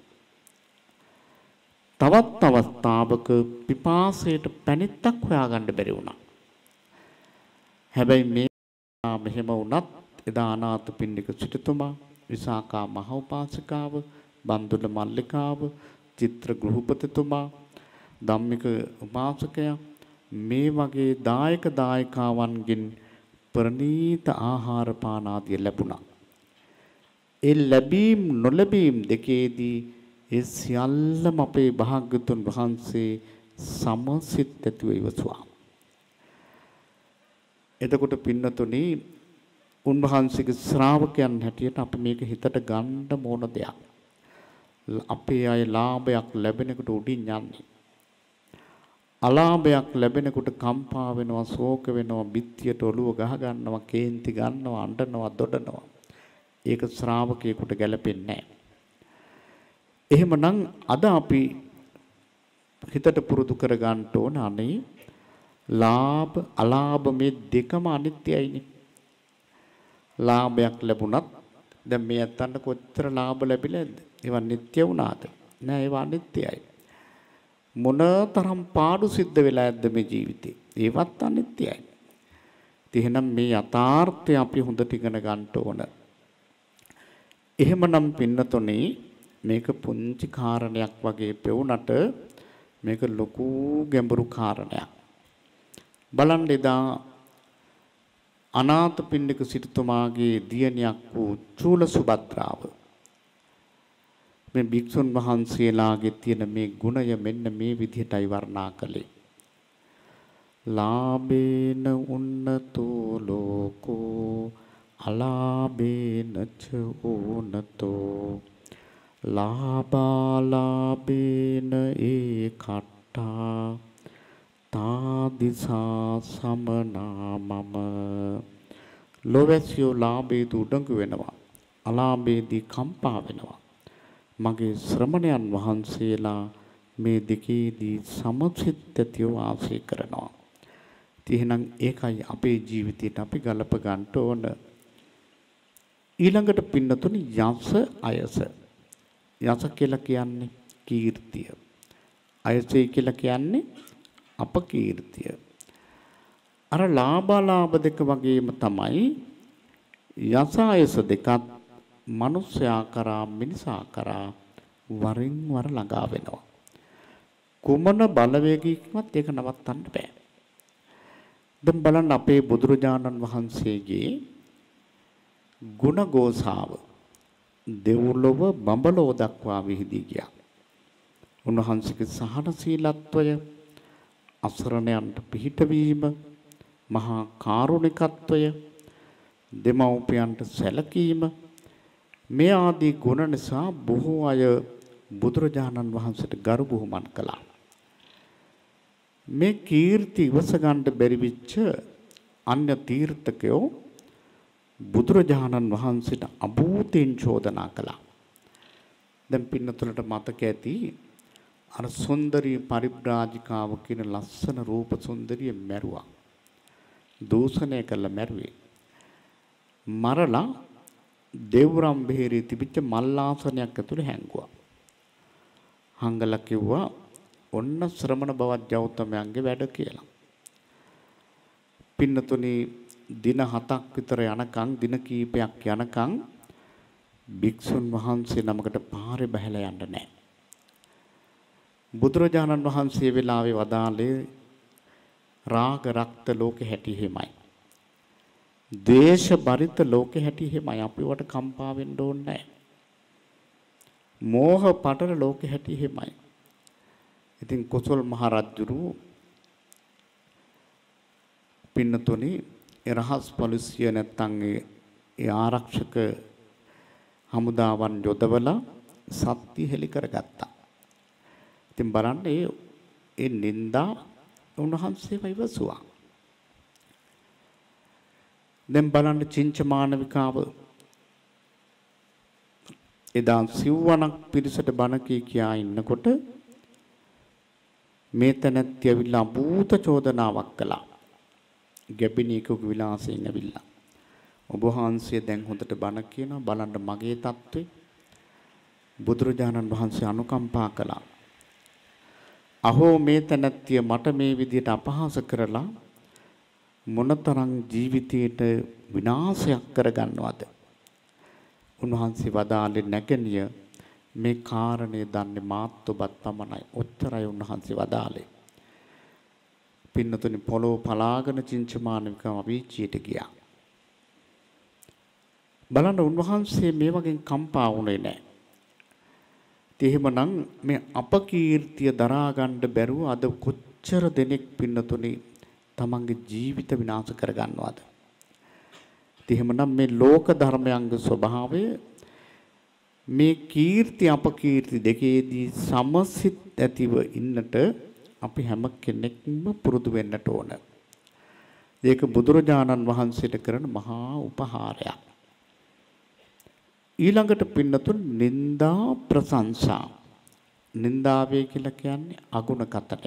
තවත් අවස්ථාවක පිපාසයට පැනිත්තක් හොයාගන්න බැරි වුණා. හැබැයි මේ මෙහෙම වුණත් එදා අනාථපිණ්ඩික සිටුතුමා, විසාකා මහ උපාසිකාව, බන්දුල මල්ලිකාව, චිත්‍ර ගෘහපතිතුමා, ධම්මික උපාසකයා මේ වගේ දායක දායකාවන්ගෙන් ප්‍රණීත ආහාර පාන ආදිය ලැබුණා. ඒ ලැබීම් නොලැබීම් දෙකේදී ඒ සියල්ලම අපේ භාග්‍යතුන් වහන්සේ සමසිත ඇතිව ඉවසුවා. එතකොට පින්නතුනි උන්වහන්සේගේ ශ්‍රාවකයන් හැටියට අපි මේක හිතට ගන්න ඕන දෙයක්. අපේ අය ලාභයක් ලැබෙනකොට උඩින් යන්නේ. අලාභයක් ලැබෙනකොට කම්පා වෙනවා, ශෝක වෙනවා, බිත්තියට ඔළුව ගහ ගන්නවා, කේන්ති ගන්නවා, අඬනවා, දොඩනවා. ඒක ශ්‍රාවකයෙකුට ගැලපෙන්නේ නැහැ. එහෙමනම් අද අපි හිතට පුරුදු කර ගන්න ඕන අනේ ලාභ අලාභ මේ දෙකම අනිත්‍යයිනේ. ලාභයක් ලැබුණත් දැන් මේ අතන්න කොච්චර ලාභ ලැබිලාද? ඒවා නිට්ටය වුණාද? නෑ, ඒවා අනිත්‍යයි. මොනතරම් පාඩු සිද්ධ වෙලා ඇද්ද මේ ජීවිතේ? ඒවත් අනිත්‍යයි. එහෙනම් මේ යථාර්ථය අපි හොඳට ඉගෙන ගන්න ඕන. එහෙමනම් පින්නතොනේ මේක පුංචි කාරණයක් වගේ පෙවුනට මේක ලොකු ගැඹුරු කාරණයක්. බලන්න එදා අනාථපිණ්ඩික සිටුතුමාගේ දියණියක් වූ චූල සුභද්‍රාව මේ භික්ෂුන් වහන්සේලාගේ තියෙන මේ ගුණය මෙන්න මේ විදිහටයි වර්ණනා කළේ. ලාභේන උන්නතෝ ලෝකෝ අලාභේන ච උන්නතෝ ලාභාලාභේන ඒකට්ඨා තාදිසා සමනා මම. ලෝවැසියෝ ලාභේදී උඩඟු වෙනවා, අලාභේදී කම්පා වෙනවා. මගේ ශ්‍රමණයන් වහන්සේලා මේ දෙකේදී සමසිතතිය වාසය කරනවා. එහෙනම් ඒකයි අපේ ජීවිතයට අපි ගලප ගන්න ඕන. ඊළඟට පින්නතුනි යස අයස. යස කියලා කියන්නේ කීර්තිය. අයසයි කියලා කියන්නේ අපකීර්තිය. අර ලාභාලාභ දෙක වගේම තමයි යස අයස දෙකත් මනුෂ්‍යයා කරා මිනිසා කරා වරින් වර ළඟා වෙනවා. කුමන බලවේගයකින්වත් ඒක නවත්තන්න බෑ. දැන් බලන්න අපේ බුදුරජාණන් වහන්සේගේ ගුණ ගෝසාව දෙව්ලොව බඹලොව දක්වා විහිදී ගියා. උන්වහන්සේගේ සහනශීලත්වය, අසරණයන්ට පිහිටවීම, මහා කාරුණිකත්වය, දෙමව්පියන්ට සැලකීම මේ ආදී ගුණ නිසා බොහෝ අය බුදුරජාණන් වහන්සේට ගරු බුහුමන් කළා. මේ කීර්ති ඉවස ගන්න බැරි විච්ච අන්‍ය තීර්ථකයෝ බුදුරජාණන් වහන්සේට අභූතෙන් චෝදනා කළා. දැන් පින්නතුලට මතක ඇති අර සුන්දරී පරිබ්‍රාජිකාව කියන ලස්සන රූප සුන්දරිය මැරුවා. දූෂණය කළ මැරුවේ. මරලා දෙව්රම් බෙහෙරේ තිබිච්ච මල්ලාසනයක් ඇතුලේ හැංගුවා. හංගලා කිව්වා ඔන්න ශ්‍රමණ බවත් ගෞතමයන්ගේ වැඩ කියලා. පින්නතුනි දින 7ක් විතර යනකම් දින කීපයක් යනකම් භික්ෂුන් වහන්සේ නමකට පාරේ බහැලා යන්න නැහැ. බුදුරජාණන් වහන්සේ වෙලාවේ වදාළේ රාග රක්ත ලෝකෙ හැටි හිමයි. ද්වේෂ බරිත ලෝකෙ හැටි හිමයි. අපිවට කම්පා වෙන්න ඕනේ නැහැ. මෝහ පටල ලෝකෙ හැටි හිමයි. ඉතින් කොසල් මහ රජුරු පින්නතුනි රහස් පොලිසිය නැත්තම් ඒ ආරක්ෂක හමුදාවන් යොදවලා සත්‍ය හෙලි කරගත්තා. ඉතින් බලන්න ඒ නින්දා උන්වහන්සේව ඉවසුවා. දැන් බලන්න චින්ච මානවිකාව එදා සිව්වණක් පිරිසට බණ කියා ඉන්නකොට මේ තැනැත්තිය ඇවිල්ලා අභූත චෝදනාවක් කළා. ගැබිණීකගේ විලාසයෙන් ඇවිල්ලා. ඔබ වහන්සේ දැන් හොඳට බණ කියනවා බලන්න මගේ தત્ත්වේ. බුදුරජාණන් වහන්සේ අනුකම්පා කළා. අහෝ මේ තැනැත්තිය මට මේ විදියට අපහාස කරලා මොනතරම් ජීවිතයට විනාශයක් කරගන්නවද? උන්වහන්සේ වදාළේ නැගණිය මේ කාරණේ දන්නේ මාත් ඔබත් පමණයි. ඔච්චරයි උන්වහන්සේ වදාළේ. පින්නතුනි පොළොව පලාගෙන චින්චමානවිකම අවීචියට ගියා. බලන්න උන්වහන්සේ මේ වගේ කම්පා වුණේ නැහැ. එහෙමනම් මේ අපකීර්තිය දරා ගන්න බැරුව අද කොච්චර දෙනෙක් පින්නතුනි තමන්ගේ ජීවිත විනාශ කර ගන්නවද? එහෙමනම් මේ ලෝක ධර්මයන්ගේ ස්වභාවය මේ කීර්ති අපකීර්ති දෙකේදී සමසිත ඇතිව ඉන්නට අපි හැම කෙනෙක්ම පුරුදු වෙන්නට ඕන. ඒක බුදුරජාණන් වහන්සේට කරන මහා උපහාරයක්. ඊළඟට පින්නතුන් නින්දා ප්‍රශංසා. නින්දාවේ කියලා කියන්නේ අගුණ කතනය.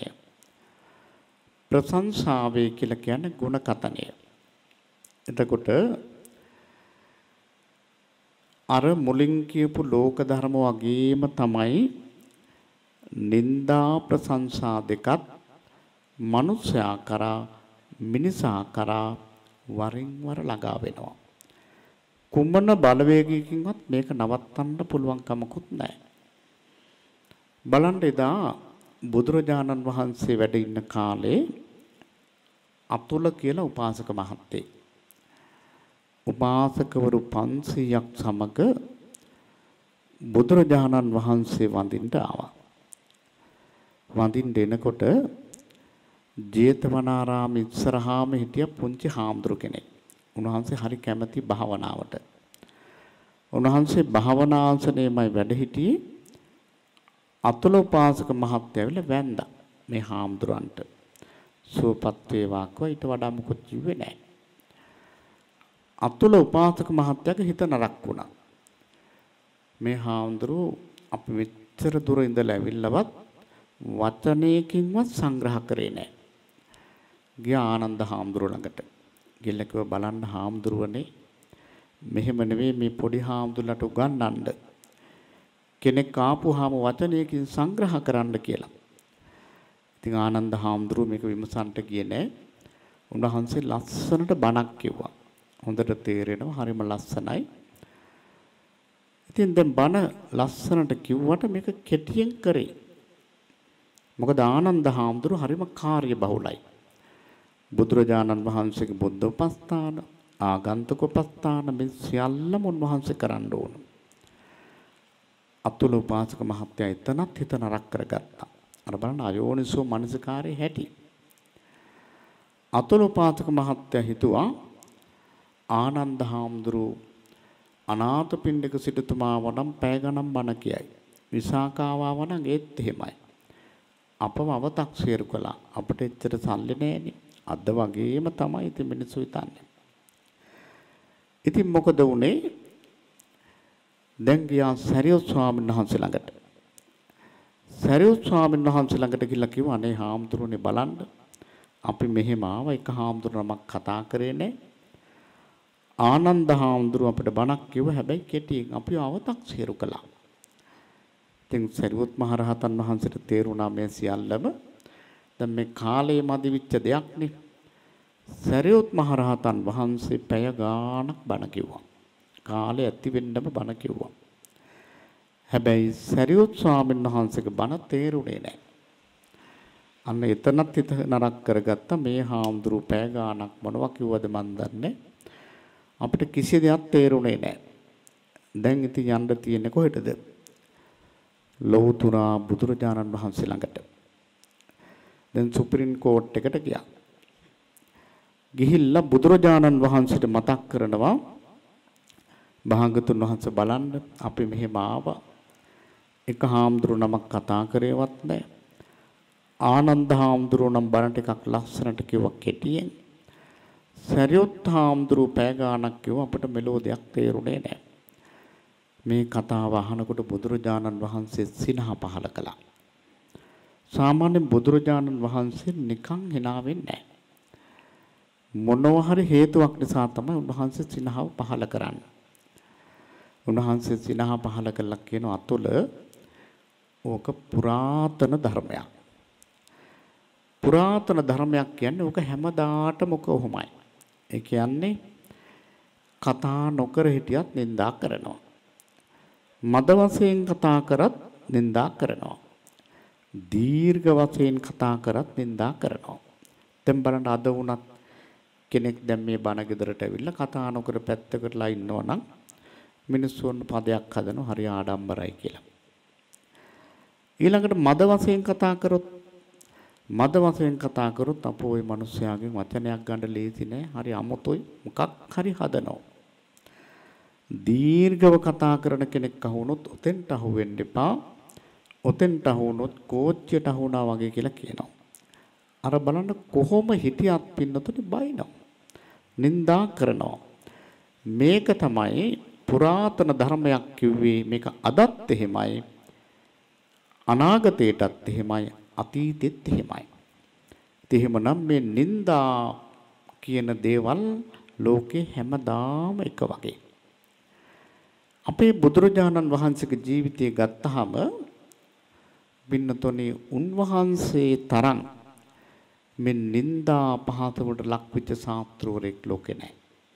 ප්‍රශංසාවේ කියලා කියන්නේ ගුණ කතනය. එතකොට අර මුලින් කියපු ලෝක ධර්ම වගේම තමයි නින්දා ප්‍රශංසා දෙකත් මනුෂ්‍යයා කරා මිනිසා කරා වරින් වර ළඟා වෙනවා. කුමන බලවේගයකින්වත් මේක නවත්තන්න පුළුවන් කමකුත් නැහැ. බලන්න එදා බුදුරජාණන් වහන්සේ වැඩ ඉන්න කාලේ අතුල කියලා උපාසක මහත්තයෙක් උපාසකවරු 500ක් සමග බුදුරජාණන් වහන්සේ වඳින්න ආවා. වඳින්න එනකොට ජේතවනාරාම ඉස්සරහාම හිටිය පුංචි හාමුදුරු කෙනෙක්. උන්වහන්සේ හරි කැමැති භාවනාවට. උන්වහන්සේ භාවනාසනයේමයි වැඩ සිටියේ. අතුල උපාසක මහත්තයා ඇවිල්ලා වැඳා මේ හාමුදුරන්ට. සුවපත් වේවා කිව්වා. ඊට වඩා මොකුත් කිව්වේ නැහැ. අතුල උපාසක මහත්තයාගේ හිත නරක් වුණා. මේ හාමුදුරුවෝ අපි මෙච්චර දුර ඉඳලා ඇවිල්ලවත් වචනයකින්වත් සංග්‍රහ කරේ නැහැ. ගියා ආනන්ද හාමුදුරුවෝ ළඟට. ගිහලා කිව්වා බලන්න හාමුදුරුවනේ මෙහෙම නෙවෙයි මේ පොඩි හාමුදුරලට උගන්වන්න. කෙනෙක් ආපුවාම වචනයකින් සංග්‍රහ කරන්න කියලා. ඉතින් ආනන්ද හාමුදුරුවෝ මේක විමසන්න ගියේ නැහැ. උන්වහන්සේ ලස්සනට බණක් කිව්වා. හොඳට තේරෙනවා හරිම ලස්සනයි. ඉතින් දැන් බණ ලස්සනට කිව්වට මේක කෙටියෙන් කරේ. මොකද ආනන්ද හාමුදුරුවෝ හරිම කාර්යබහුලයි. බුදුරජාණන් වහන්සේගේ බුද්ධ උපස්ථාන, ආගන්තුක උපස්ථාන මේ සියල්ලම උන්වහන්සේ කරන්න ඕන. අතුල උපාසක මහත්තයා එතනත් හිත නරක කරගත්තා. අර බලන්න අයෝනිසෝ මනසිකාරයේ හැටි. අතුල උපාසක මහත්තයා හිතුවා ආනන්ද හාමුදුරුවෝ අනාථපිණ්ඩික සිටුතුමා වඩම් පැය ගණන් බණ කියයි. විසාකාව ආවනම් ඒත් එහෙමයි. අපව අව탁සීරු කළා. අපිට එච්චර සල්ලි නැහැනේ. අද වගේම තමයි ඉතින් මිනිස්සු හිතන්නේ. ඉතින් මොකද වුනේ? දැන් ගියා සරියුත් ස්වාමීන් වහන්සේ ළඟට. සරියුත් ස්වාමීන් වහන්සේ ළඟට ගිහිල්ලා කිව්වා අනේ හාමුදුරනේ බලන්න. අපි මෙහෙම ආවා එක හාමුදුරුවමක් කතා කරේ නැහැ. ආනන්ද හාමුදුරුව අපිට බණක් කිව්වා හැබැයි කෙටියෙන් අපිව අව탁සීරු කළා. ඉතින් සරියුත් මහ රහතන් වහන්සේට තේරුණා මේ සියල්ලම දැන් මේ කාලේ මදි විච්ච දෙයක්නේ. සරියුත් මහ රහතන් වහන්සේ පැය ගාණක් බණ කිව්වා. කාලේ ඇති වෙන්නම බණ කිව්වා. හැබැයි සරියුත් ස්වාමීන් වහන්සේගේ බණ තේරුණේ නැහැ. අන්න එතනත් හිත නරක කරගත්ත මේ හාමුදුරු පැය ගාණක් මොනවා කිව්වද මන් දන්නේ. අපිට කිසි දෙයක් තේරුණේ නැහැ. දැන් ඉතින් යන්න තියෙන්නේ කොහෙටද? ලෞතුරා බුදුරජාණන් වහන්සේ ළඟට. දැන් සුප්‍රීම කෝට් එකට ගියා. ගිහිල්ලා බුදුරජාණන් වහන්සේට මතක් කරනවා භාගතුන් වහන්සේ බලන්න අපි මෙහෙම ආවා. එක හාමුදුරු නමක් කතා කරේවත් නැහැ. ආනන්ද හාමුදුරුවෝ නම් බණ ටිකක් ලස්සනට කිව්වා කෙටියෙන්. සරියුත් හාමුදුරුවෝ පැය ගාණක් කිව්වා අපිට මෙලෝ දෙයක් තේරුණේ නැහැ. මේ කතාව අහනකොට බුදුරජාණන් වහන්සේ සිනහ පහල කළා. සාමාන්‍යයෙන් බුදුරජාණන් වහන්සේ නිකන් hina වෙන්නේ නැහැ. මොනවා හරි හේතුවක් නිසා තමයි උන්වහන්සේ සිනහව පහල කරන්නේ. උන්වහන්සේ සිනහ පහල කළා කියන අතුල ඕක පුරාතන ධර්මයක්. පුරාතන ධර්මයක් කියන්නේ ඕක හැමදාටම කොහොමයි. ඒ කියන්නේ කතා නොකර හිටියත් නින්දා කරනවා. මද වශයෙන් කතා කරත් නින්දා කරනවා. දීර්ඝ වශයෙන් කතා කරත් නින්දා කරනවා. දැන් බලන්න අද වුණත් කෙනෙක් දැන් මේ බණ ගෙදරට ඇවිල්ලා කතා නොකර පැත්තකටලා ඉන්නවනම් මිනිස්සුන් පදයක් හදනවා හරි ආඩම්බරයි කියලා. ඊළඟට මද වශයෙන් කතා කරොත් අපෝ ওই මිනිස්යාගෙන් වචනයක් ගන්න ලේසි නෑ. හරි අමුතුයි මොකක් හරි හදනවා. දීර්ඝව කතා කරන කෙනෙක් අහුනොත් ඔතෙන්ට අහු වෙන්න එපා. ඔතෙන්ට අහුනොත් කෝච්චියට අහුණා වගේ කියලා කියනවා. අර බලන්න කොහොම හිටියත් පින්නතුනේ බයිනවා. නින්දා කරනවා. මේක තමයි පුරාතන ධර්මයක් කිව්වේ. මේක අදත් එහෙමයි. අනාගතයටත් එහෙමයි. අතීතෙත් එහෙමයි. එහෙමනම් මේ නින්දා කියන දේවල් ලෝකේ හැමදාම එක වගේ. අපේ බුදුරජාණන් වහන්සේගේ ජීවිතය ගත්තාම බින්නතොනේ උන්වහන්සේ තරම් මේ නින්දා පහතකට ලක්විච්ච ශාස්ත්‍රවරයෙක් ලෝකේ නැහැ.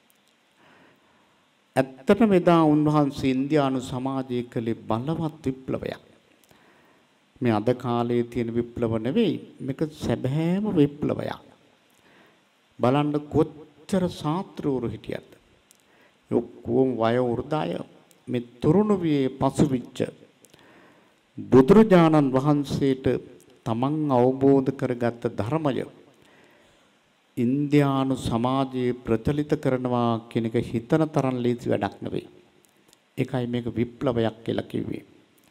ඇත්තටම එදා උන්වහන්සේ ඉන්දියානු සමාජයේ කළේ බලවත් විප්ලවයක්. මේ අද කාලේ තියෙන විප්ලව නෙවෙයි මේක සැබෑම විප්ලවයක්. බලන්න කොච්චර ශාස්ත්‍රවරු හිටියද. ඔක්කොම වයෝ වෘද්ධය මේ තරුණ වියේ පසුවිච්ච බුදුරජාණන් වහන්සේට තමන් අවබෝධ කරගත්ත ධර්මය ඉන්දියානු සමාජයේ ප්‍රචලිත කරනවා කියන එක හිතන තරම් ලේසි වැඩක් නෙවෙයි. ඒකයි මේක විප්ලවයක් කියලා කිව්වේ.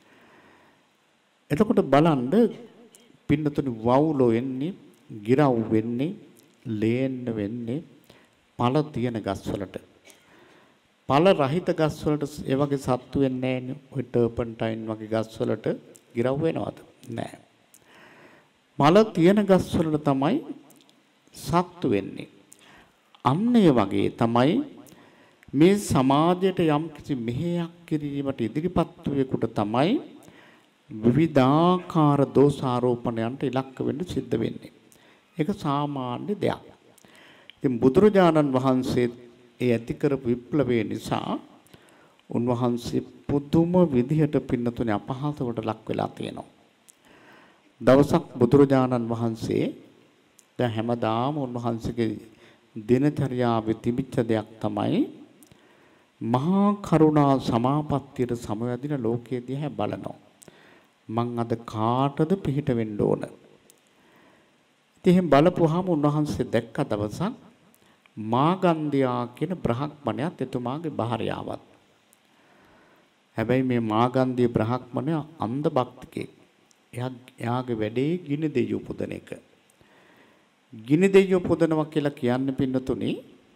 එතකොට බලන්න පින්නතුනි වවුලෝ එන්නේ, ගිරව් වෙන්නේ, ලේන්න වෙන්නේ පළ තියෙන ගස්වලට. පළ රහිත ගස්වලට ඒ වගේ සත්තු වෙන්නේ නැහැ නේ. ඔය ටර්පන්ටයින් වගේ ගස්වලට ගිරව් වෙනවද? නැහැ. පළ තියෙන ගස්වලට තමයි සත්තු වෙන්නේ. අන්න ඒ වගේ තමයි මේ සමාජයට යම් කිසි මෙහෙයක් කිරීමට ඉදිරිපත් වූයෙකුට තමයි විවිධාකාර දෝෂාරෝපණයන්ට ඉලක්ක වෙන්න සිද්ධ වෙන්නේ. ඒක සාමාන්‍ය දෙයක්. ඉතින් බුදුරජාණන් වහන්සේ ඒ ඇති කරපු විප්ලවය නිසා උන්වහන්සේ පුදුම විදිහට පින්නතුනේ අපහසුවට ලක් වෙලා තියෙනවා. දවසක් බුදුරජාණන් වහන්සේ දැන් හැමදාම උන්වහන්සේගේ දිනචර්යාවේ තිබිච්ච දෙයක් තමයි මහා කරුණා සමාපත්තියට සමවැදින ලෝකයේ දිහා බලනවා. මං අද කාටද පිහිට වෙන්න ඕන. ඉතින් බලපුවාම උන්වහන්සේ දැක්ක දවසක් මාගන්ධයා කියන බ්‍රහ්මණයත් එතුමාගේ භාර්යාවත්. හැබැයි මේ මාගන්ධී බ්‍රහ්මණය අන්ධ භක්තිකෙක්. එයාගේ වැඩේ ගිනි දෙයියෝ පුදන එක. ගිනි දෙයියෝ පුදනවා කියලා කියන්නේ පින්නතුනේ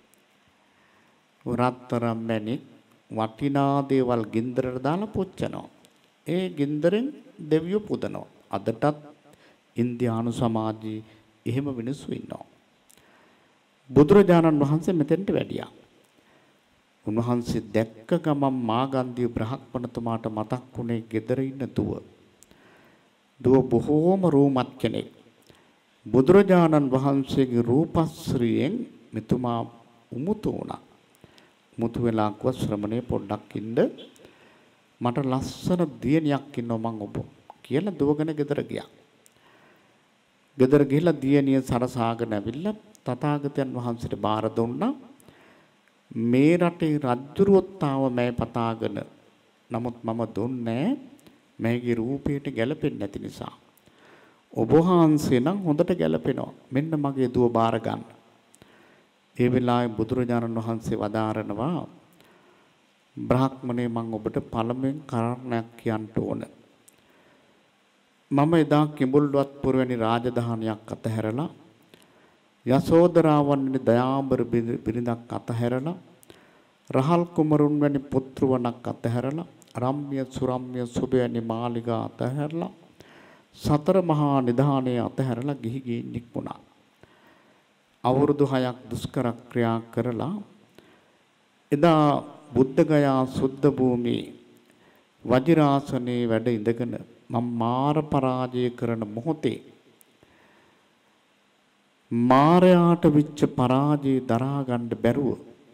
රත්තරන් මැණික් වටිනා දේවල් ගින්දරට දාලා පුච්චනවා. ඒ ගින්දරෙන් දෙවියෝ පුදනවා. අදටත් ඉන්දියානු සමාජයේ එහෙම මිනිස්සු ඉන්නවා. බුදුරජාණන් වහන්සේ මෙතෙන්ට වැඩියා. උන්වහන්සේ දැක්ක ගමන් මාගන්ධී බ්‍රහ්මණතුමාට මතක් වුණේ ගෙදර ඉන්න දුව. දුව බොහෝම රූමත් කෙනෙක්. බුදුරජාණන් වහන්සේගේ රූපශ්‍රියෙන් මෙතුමා උමුතු වුණා. මුතු වෙලා කිව්වා ශ්‍රමණේ පොඩ්ඩක් ඉන්න මට ලස්සන දියණියක් ඉන්නවා මං ඔබ කියලා දුවගෙන ගෙදර ගියා. ගෙදර ගිහිල්ලා දියණිය සරසාගෙන ඇවිල්ලා තථාගතයන් වහන්සේට බාර දුන්නා. මේ රටේ රජුරුවොත් ආව මම පතාගෙන නමුත් මම දුන්නේ මගේ රූපයට ගැලපෙන්නේ නැති නිසා. ඔබ වහන්සේ නම් හොඳට ගැලපෙනවා. මෙන්න මගේ දුව බාර ගන්න. ඒ වෙලාවේ බුදුරජාණන් වහන්සේ වදාරනවා බ්‍රාහ්මණේ මම ඔබට පළමුවෙන් කාරණයක් කියන්න ඕන. මම එදා කිඹුල්වත් පුරවැනි රාජධානියක් අතහැරලා යසෝදරාවන් වැනි දයාබර බිරිඳක් අතහැරලා රහල් කුමරුන් වැනි පුත්‍රවණක් අතහැරලා රම්ම්‍ය සුරම්‍ය සුබයනි මාලිගා අතහැරලා සතර මහා නිධානයේ අතහැරලා ගිහි ගින් නික්මුණා. අවුරුදු 6ක් දුෂ්කර ක්‍රියා කරලා එදා බුද්ධගයා සුද්ධ භූමියේ වජිරාසනේ වැඩ ඉඳගෙන මම මාර පරාජය කරන මොහොතේ මාරයාට විච්ච පරාජය දරා ගන්න බැරුව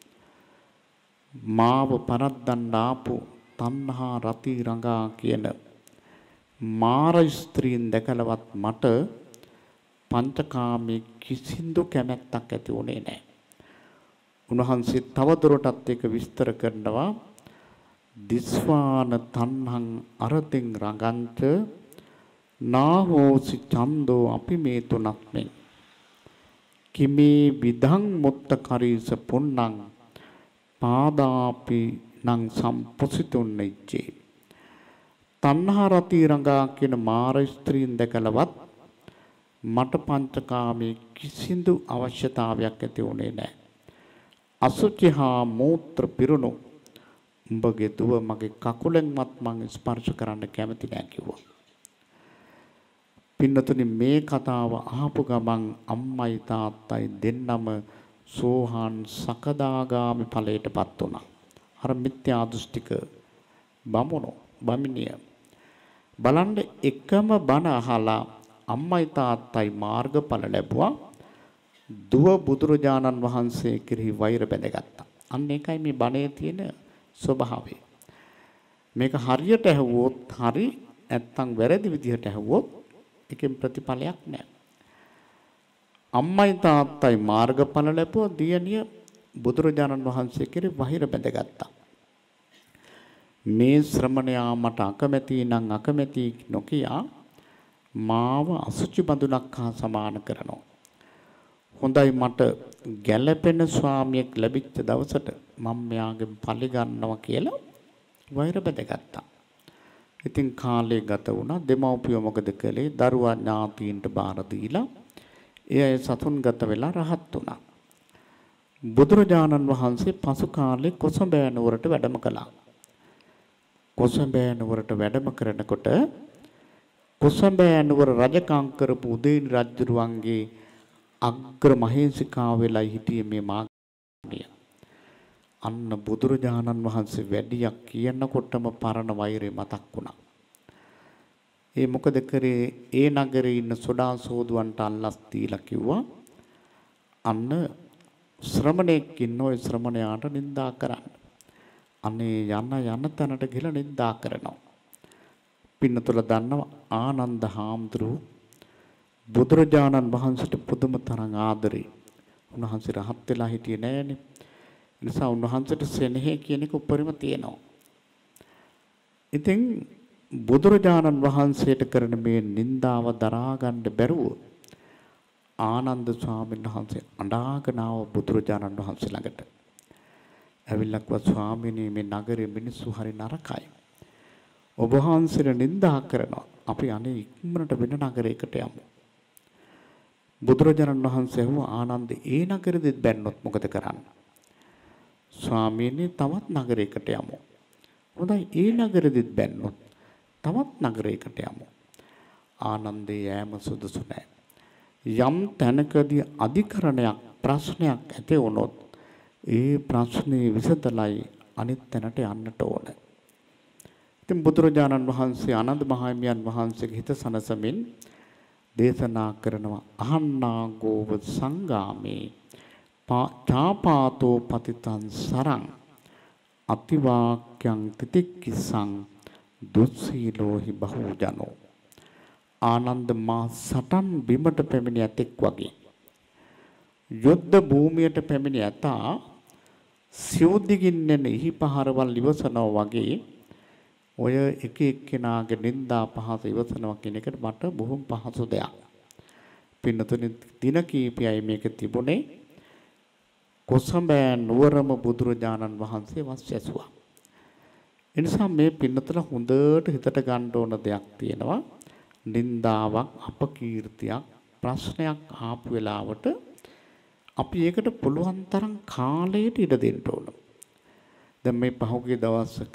මාව පරද්දන්න ආපු තණ්හා රති රඟා කියන මාර ස්ත්‍රීන් දැකලවත් මට පංචකාමී කිසිදු කැමැත්තක් ඇති වුණේ නැහැ. උන්වහන්සේ තවදුරටත් ඒක විස්තර කරනවා දිස්වාන තණ්හං අරතින් රඟන්ත නාහෝසි ඡන්தோ අපි මේ තුනක්මෙන් කිමේ විධං මුත්ත කරීස පුන්නං පාදාපි නං සම්පොසිතුන්නයිචේ තණ්හා රති රඟා කියන මාර ස්ත්‍රීන් දැකලවත් මට පංචකාමී කිසිදු අවශ්‍යතාවයක් ඇති වුණේ නැහැ. අසුචි හා මූත්‍ර පිරුණු උඹගේ දුව මගේ කකුලෙන්වත් මං ස්පර්ශ කරන්න කැමති නැහැ කිව්වා. පින්නතුනි මේ කතාව අහපු ගමන් අම්මයි තාත්තයි දෙන්නම සෝහන් සකදාගාමි ඵලයටපත් වුණා. අර මිත්‍යා දෘෂ්ටික බමිනිය බලන්න එකම බණ අහලා අම්මයි තාත්තයි මාර්ගඵල ලැබුවා. දුව බුදුරජාණන් වහන්සේ කෙරෙහි වෛර බැඳගත්තා. අන්න ඒකයි මේ බණේ තියෙන ස්වභාවය. මේක හරියට ඇහුවොත් හරි නැත්තම් වැරදි විදිහට ඇහුවොත් එකෙන් ප්‍රතිඵලයක් නැහැ. අම්මයි තාත්තයි මාර්ගඵල ලැබුවා. දියණිය බුදුරජාණන් වහන්සේ කෙරෙහි වෛර බැඳගත්තා. මේ ශ්‍රමණයා මට අකමැති නම් අකමැති නොකියා මාව අසුචි බඳුනක් හා සමාන කරනවා. හොඳයි මට ගැළපෙන ස්වාමියෙක් ලැබිච්ච දවසට මම මෙයාගෙන් පලි ගන්නවා කියලා වෛර බැඳගත්තා. ඉතින් කාලේ ගත වුණා. දෙමව්පියෝ මොකද කළේ? දරුවා ඥාතීන්ට බාර දීලා ඒ අය සතුන්ගත වෙලා රහත් වුණා. බුදුරජාණන් වහන්සේ පසු කාලේ කොසඹෑ නුවරට වැඩම කළා. කොසඹෑ නුවරට වැඩම කරනකොට කොසඹෑ නුවර රජකම් කරපු උදේනි රජුරුවන්ගේ අග්‍ර මහේසිකාව වෙලා හිටියේ මේ මාගන්ධිය. අන්න බුදුරජාණන් වහන්සේ වැඩියක් කියනකොටම පරණ වෛරය මතක් වුණා. ඒ මොකද කරේ? ඒ නගරේ ඉන්න සොඩා සෝදුවන්ට අල්ලස් දීලා කිව්වා අන්න ශ්‍රමණෙක් ඉන්න ඔය ශ්‍රමණයාට නිඳා කරන්න. අනේ යන තැනට ගිහලා නිඳා කරනවා. පින්නතුල දන්නවා ආනන්ද හාමුදුරුවෝ බුදුරජාණන් වහන්සේට පුදුම තරම් ආදරේ. උන්වහන්සේ රහත් වෙලා හිටියේ නෑනේ. ඒ නිසා උන්වහන්සේට සෙනෙහේ කියන එක උඩරිම තියෙනවා. ඉතින් බුදුරජාණන් වහන්සේට කරන මේ නින්දාව දරා ගන්න බැරුව ආනන්ද ස්වාමීන් වහන්සේ අඬාගෙන ආව බුදුරජාණන් වහන්සේ ළඟට. ඇවිල්ලා කිව්වා ස්වාමීනි මේ නගරේ මිනිස්සු හරි නරකයි. ඔබ වහන්සේට නිඳා කරනවා. අපි අනේ ඉක්මනට වෙන නගරයකට යමු. බුදුරජාණන් වහන්සේ වූ ආනන්ද ඒ නගරෙදිත් බැන්නොත් මොකද කරන්නේ? ස්වාමීනි තවත් නගරයකට යමු. හොඳයි ඒ නගරෙදිත් බැන්නොත් තවත් නගරයකට යමු. ආනන්දේ යෑම සුදුසු නැහැ. යම් තැනකදී අධිකරණයක් ප්‍රශ්නයක් ඇති වුණොත් ඒ ප්‍රශ්නේ විසඳලයි අනිත් තැනට යන්නට ඕන. ඉතින් බුදුරජාණන් වහන්සේ ආනන්ද මහහිමියන් වහන්සේගේ හිත සනසමින් දේශනා කරනවා අහන්නා ගෝව සංගාමේ චාපාතෝ පතිතං සරං අතිවාක්‍යං තිතික්කිසං දුස්සීලෝහි බහූජනෝ. ආනන්ද මා සටන් බිමට පැමිණි ඇතෙක් වගේ යුද්ධ භූමියට පැමිණි ඇතා සිවුදිගින්නෙන ඉහි පහරවල් ඉවසනවා වගේ ඔය එක එක්කෙනාගේ නිന്ദා පහස ඉවසනවා කියන එකට මට බොහොම පහසු දෙයක්. පින්නතුනි දින කීපයයි මේක තිබුණේ. කොසඹෑ නුවරම බුදුරජාණන් වහන්සේ වස් ඇසුවා. ඒ නිසා මේ පින්නතල හොඳට හිතට ගන්න ඕන දෙයක් තියෙනවා. නිന്ദාවක් අපකීර්තියක් ප්‍රශ්නයක් ආපු වෙලාවට අපි ඒකට පුළුවන් තරම් කාලයට ඉඩ දෙන්න ඕන. දැන් මේ පහුගිය දවසක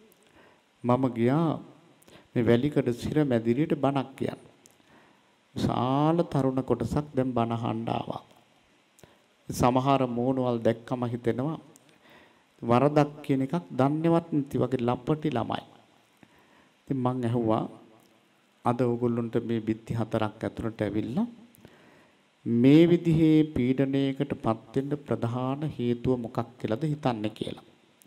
මම ගියා මේ වැලිකඩ සිර මැදිරියට බණක් කියන්න. විශාල තරුණ කොටසක් දැන් බණ අහන්න ආවා. සමහර මූණවල් දැක්කම හිතෙනවා වරදක් කියන එකක් දන්නේවත් නැති වගේ ලපටි ළමයි. ඉතින් මං ඇහුවා අද ඕගොල්ලන්ට මේ බිත්ති හතරක් ඇතුළට ඇවිල්ලා මේ විදිහේ පීඩනයකටපත් වෙන්න ප්‍රධාන හේතුව මොකක් කියලාද හිතන්නේ කියලා.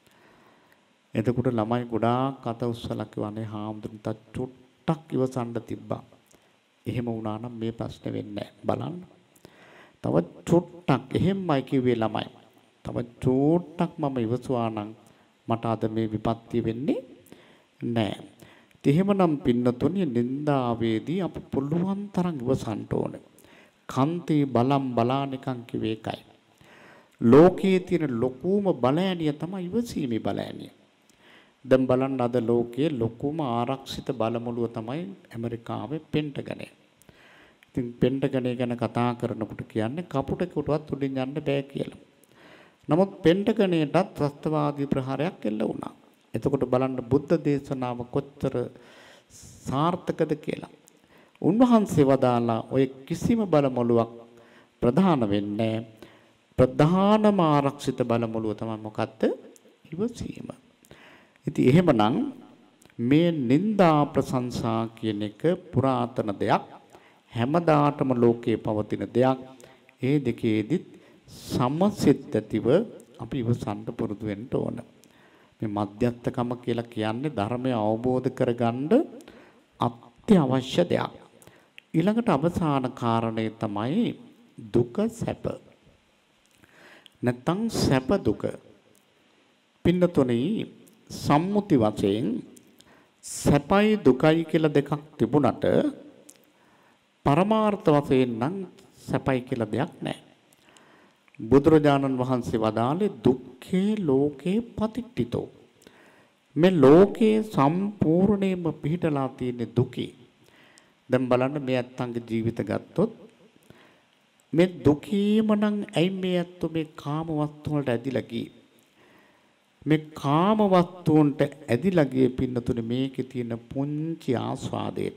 එතකොට ළමයි ගොඩාක් අත උස්සලා කිව්වනේ හාමුදුරන්ට චුට්ටක් ඉවසන්න තිබ්බා. එහෙම වුණා නම් මේ ප්‍රශ්නේ වෙන්නේ නැහැ. බලන්න. තව චුට්ටක් එහෙම්මයි කිව්වේ ළමයි. තව චුට්ටක් මම ඉවසුවා නම් මට අද මේ විපත්තිය වෙන්නේ නැහැ. එහෙමනම් පින්නතුණිය නිന്ദාවේදී අපි පුළුවන් තරම් ඉවසන්න ඕනේ. කන්තේ බලම් බලානිකන් කිව්වේ එකයි. ලෝකයේ තියෙන ලොකුම බලෑනිය තමයි ඉවසීමේ බලෑනිය. දැන් බලන්න අද ලෝකයේ ලොකුම ආරක්ෂිත බලමුළුව තමයි ඇමරිකාවේ පෙන්ටගනය. ඉතින් පෙන්ටගනය ගැන කතා කරනකොට කියන්නේ කපුටෙකුටවත් උඩින් යන්න බෑ කියලා. නමුත් පෙන්ටගනයටත් ත්‍රස්තවාදී ප්‍රහාරයක් එල්ල වුණා. එතකොට බලන්න බුද්ධ දේශනාව කොච්චර සාර්ථකද කියලා. උන්වහන්සේ වදාලා ඔය කිසිම බලමුළුවක් ප්‍රධාන වෙන්නේ ප්‍රධානම ආරක්ෂිත බලමුළුව තමයි මොකද්ද? ඉවසීම. ඉතින් එහෙමනම් මේ නිന്ദා ප්‍රශංසා කියන එක පුරාතන දෙයක්. හැමදාටම ලෝකේ පවතින දෙයක්. ඒ දෙකේදිත් සමසිත ඇතිව අපි ඉවසන්න පුරුදු වෙන්න ඕන. මේ මධ්‍යස්ථකම කියලා කියන්නේ ධර්මය අවබෝධ කරගන්න අත්‍යවශ්‍ය දෙයක්. ඊළඟට අවසාන කාරණේ තමයි දුක සැප. නැත්තම් සැප දුක. පින්නතුනේ සම්මුති වශයෙන් සැපයි දුකයි කියලා දෙකක් තිබුණට පරමාර්ථ වශයෙන් නම් සැපයි කියලා දෙයක් නැහැ. බුදුරජාණන් වහන්සේ වදාළේ දුක්ඛේ ලෝකේ පතිට්ඨිතෝ. මේ ලෝකේ සම්පූර්ණයෙන්ම පිහිටලා තියෙන දුකේ. දැන් බලන්න මේ ඇත්තන්ගේ ජීවිත ගත්තොත් මේ දුකීම නම් ඇයි මේ ඇත්තෝ මේ කාම වස්තු වලට ඇදිලා ගියේ? මේ කාම වස්තුන්ට ඇදිලා ගියේ පින්නතුනේ මේකේ තියෙන පුංචි ආස්වාදයට.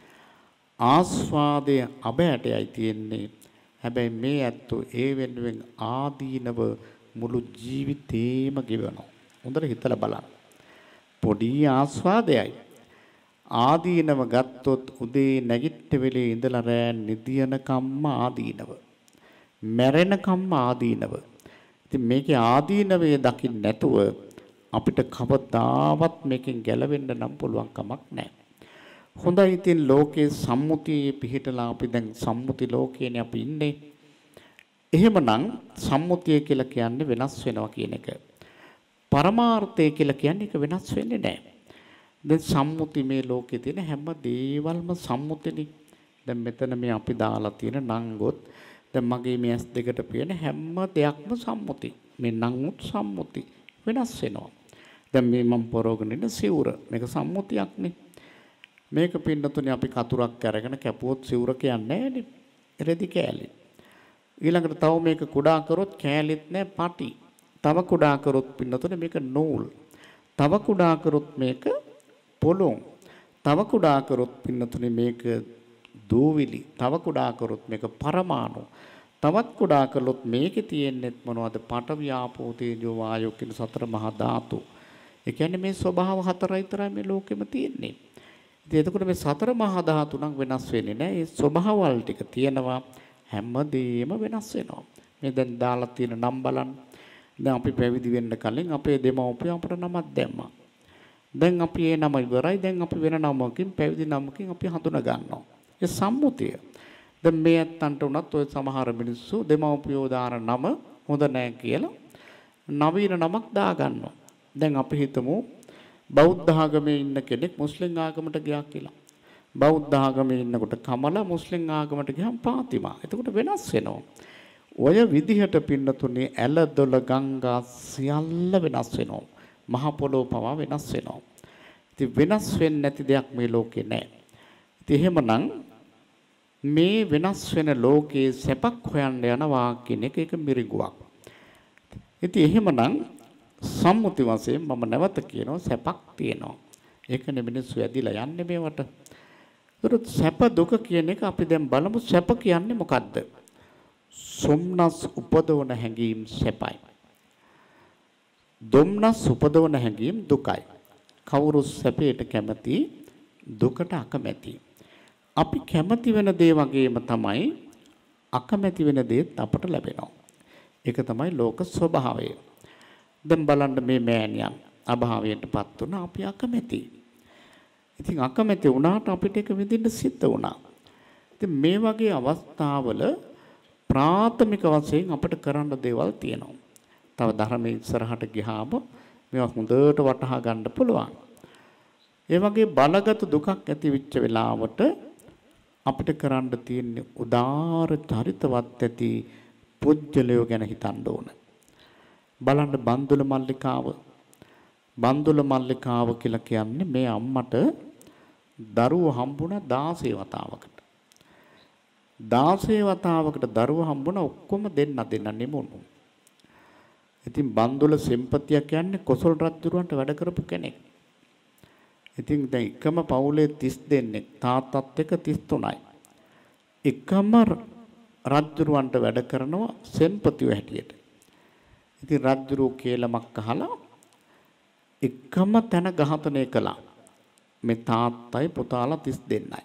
ආස්වාදයේ අබෑටයයි තියෙන්නේ. හැබැයි මේ ඇත්තෝ ඒ වෙනුවෙන් ආදීනව මුළු ජීවිතේම ගෙවනවා. හොඳට හිතලා බලන්න. පොඩි ආස්වාදයයි. ආදීනව ගත්තොත් උදේ නැගිට වෙලේ ඉඳලා රෑ නිදියනකම්ම ආදීනව. මැරෙනකම්ම ආදීනව. ඉතින් මේකේ ආදීනවේ දකින්න නැතුව අපිට කවදාවත් මේකෙන් ගැලවෙන්න නම් පුළුවන් කමක් නැහැ. හොඳයි ඉතින් ලෝකේ සම්මුතියේ පිහිටලා අපි දැන් සම්මුති ලෝකේනේ අපි ඉන්නේ. එහෙමනම් සම්මුතිය කියලා කියන්නේ වෙනස් වෙනවා කියන එක. පරමාර්ථය කියලා කියන්නේ ඒක වෙනස් වෙන්නේ නැහැ. දැන් සම්මුති මේ ලෝකේ තියෙන හැම දේවල්ම සම්මුතිනේ. දැන් මෙතන මේ අපි දාලා තියෙන නංගොත් දැන් මගේ මේ ඇස් දෙකට පේන හැම දෙයක්ම සම්මුති. මේ නංගුත් සම්මුති වෙනස් වෙනවා. දැන් මේ මම පොරවගෙන ඉන්න සිවුර. මේක සම්මුතියක්නේ. මේක පින්නතුනේ අපි කතුරක් අරගෙන කැපුවොත් සිවුර කියන්නේ නෑනේ. රෙදි කෑලි. ඊළඟට තව මේක කුඩා කරොත් කෑලිත් නෑ පටි. තව කුඩා කරොත් පින්නතුනේ මේක නූල්. තව කුඩා කරොත් මේක පොළොන්. තව කුඩා කරොත් පින්නතුනේ මේක දූවිලි. තව කුඩා කරොත් මේක පරමාණු. තවත් කුඩා කළොත් මේකේ තියෙන්නේ මොනවද? පඨවි ආපෝ තේජෝ වායෝ කියන සතර මහා ධාතු. ඒ කියන්නේ මේ ස්වභාව හතරයි විතරයි මේ ලෝකෙම තියෙන්නේ. ඉතින් එතකොට මේ සතර මහා ධාතු නම් වෙනස් වෙන්නේ නැහැ. ඒ ස්වභාවවල ටික තියෙනවා හැමදේම වෙනස් වෙනවා. මේ දැන් දාලා තියෙන නම් බලන්න. දැන් අපි පැවිදි වෙන්න කලින් අපේ දෙමව්පියෝ අපට නමක් දැම්මා. දැන් අපි ඒ නම ඉවරයි. දැන් අපි වෙන නමකින් පැවිදි නමකින් අපි හඳුනා ගන්නවා. ඒ සම්මුතිය. දැන් මේ ඇත්තන්ට උනත් ඔය සමහර මිනිස්සු දෙමව්පියෝ දාන නම හොඳ නැහැ කියලා නවීන නමක් දාගන්නවා. දැන් අපි හිතමු බෞද්ධ ආගමේ ඉන්න කෙනෙක් මුස්ලිම් ආගමට ගියා කියලා. බෞද්ධ ආගමේ ඉන්නකොට කමල මුස්ලිම් ආගමට ගියම් පාතිමා. එතකොට වෙනස් වෙනවා. ඔය විදිහට පින්නතුනේ ඇලදොල ගංගා සියල්ල වෙනස් වෙනවා. මහ පොළොව පවා වෙනස් වෙනවා. ඉතින් වෙනස් වෙන්නේ නැති දෙයක් මේ ලෝකේ නැහැ. ඉතින් එහෙමනම් මේ වෙනස් වෙන ලෝකයේ සැපක් හොයන්න යනවා කියන එක මිරිගුවක්. ඉතින් එහෙමනම් සම්මුති වශයෙන් මම නැවත කියනවා සැපක් තියෙනවා. ඒකනේ මිනිස්සු ඇදිලා යන්නේ මේවට. ඒතර සැප දුක කියන එක අපි දැන් බලමු සැප කියන්නේ මොකද්ද? සොම්නස් උපදවන හැඟීම් සැපයි. දුම්නස් උපදවන හැඟීම් දුකයි. කවුරු සැපයට කැමති දුකට අකමැති. අපි කැමති වෙන දේ වගේම තමයි අකමැති වෙන දේත් අපට ලැබෙනවා. ඒක තමයි ලෝක ස්වභාවය. දැන් බලන්න මේ මෑණියන් අභාවයටපත් වුණා අපි අකමැති. ඉතින් අකමැති වුණාට අපිට ඒක විඳින්න සිද්ධ වුණා. ඉතින් මේ වගේ අවස්ථාවල ප්‍රාථමික වශයෙන් අපිට කරන්න දේවල් තියෙනවා. තව ධර්මයේ ඉස්සරහට ගියාම මේවා හොඳට වටහා ගන්න පුළුවන්. ඒ වගේ බලගත් දුකක් ඇති වෙච්ච වෙලාවට අපිට කරන්න තියෙන්නේ උදාාර චරිතවත් ඇති පුජ්‍යලයෝ ගැන හිතන්න ඕන. බලන්න බන්දුල මල්ලිකාව. බන්දුල මල්ලිකාව කියලා කියන්නේ මේ අම්මට දරුවෝ හම්බුණා 16 වතාවකට. 16 වතාවකට දරුවෝ හම්බුණා ඔක්කොම දෙන්න නෙමුණු. ඉතින් බන්දුල සෙම්පතිය කියන්නේ කොසල් රජුරවන්ට වැඩ කරපු කෙනෙක්. ඉතින් දැන් එකම පවුලේ 30 දෙනෙක් තාත්තත් එක්ක 33යි. එකම රජුරවන්ට වැඩ කරනවා සෙම්පතියෝ හැටියට. ඉතින් රජුරෝ කේලමක් අහලා එකම තැන ඝාතනය කළා. මේ තාත්තයි පුතාලා 30 දෙන්නයි.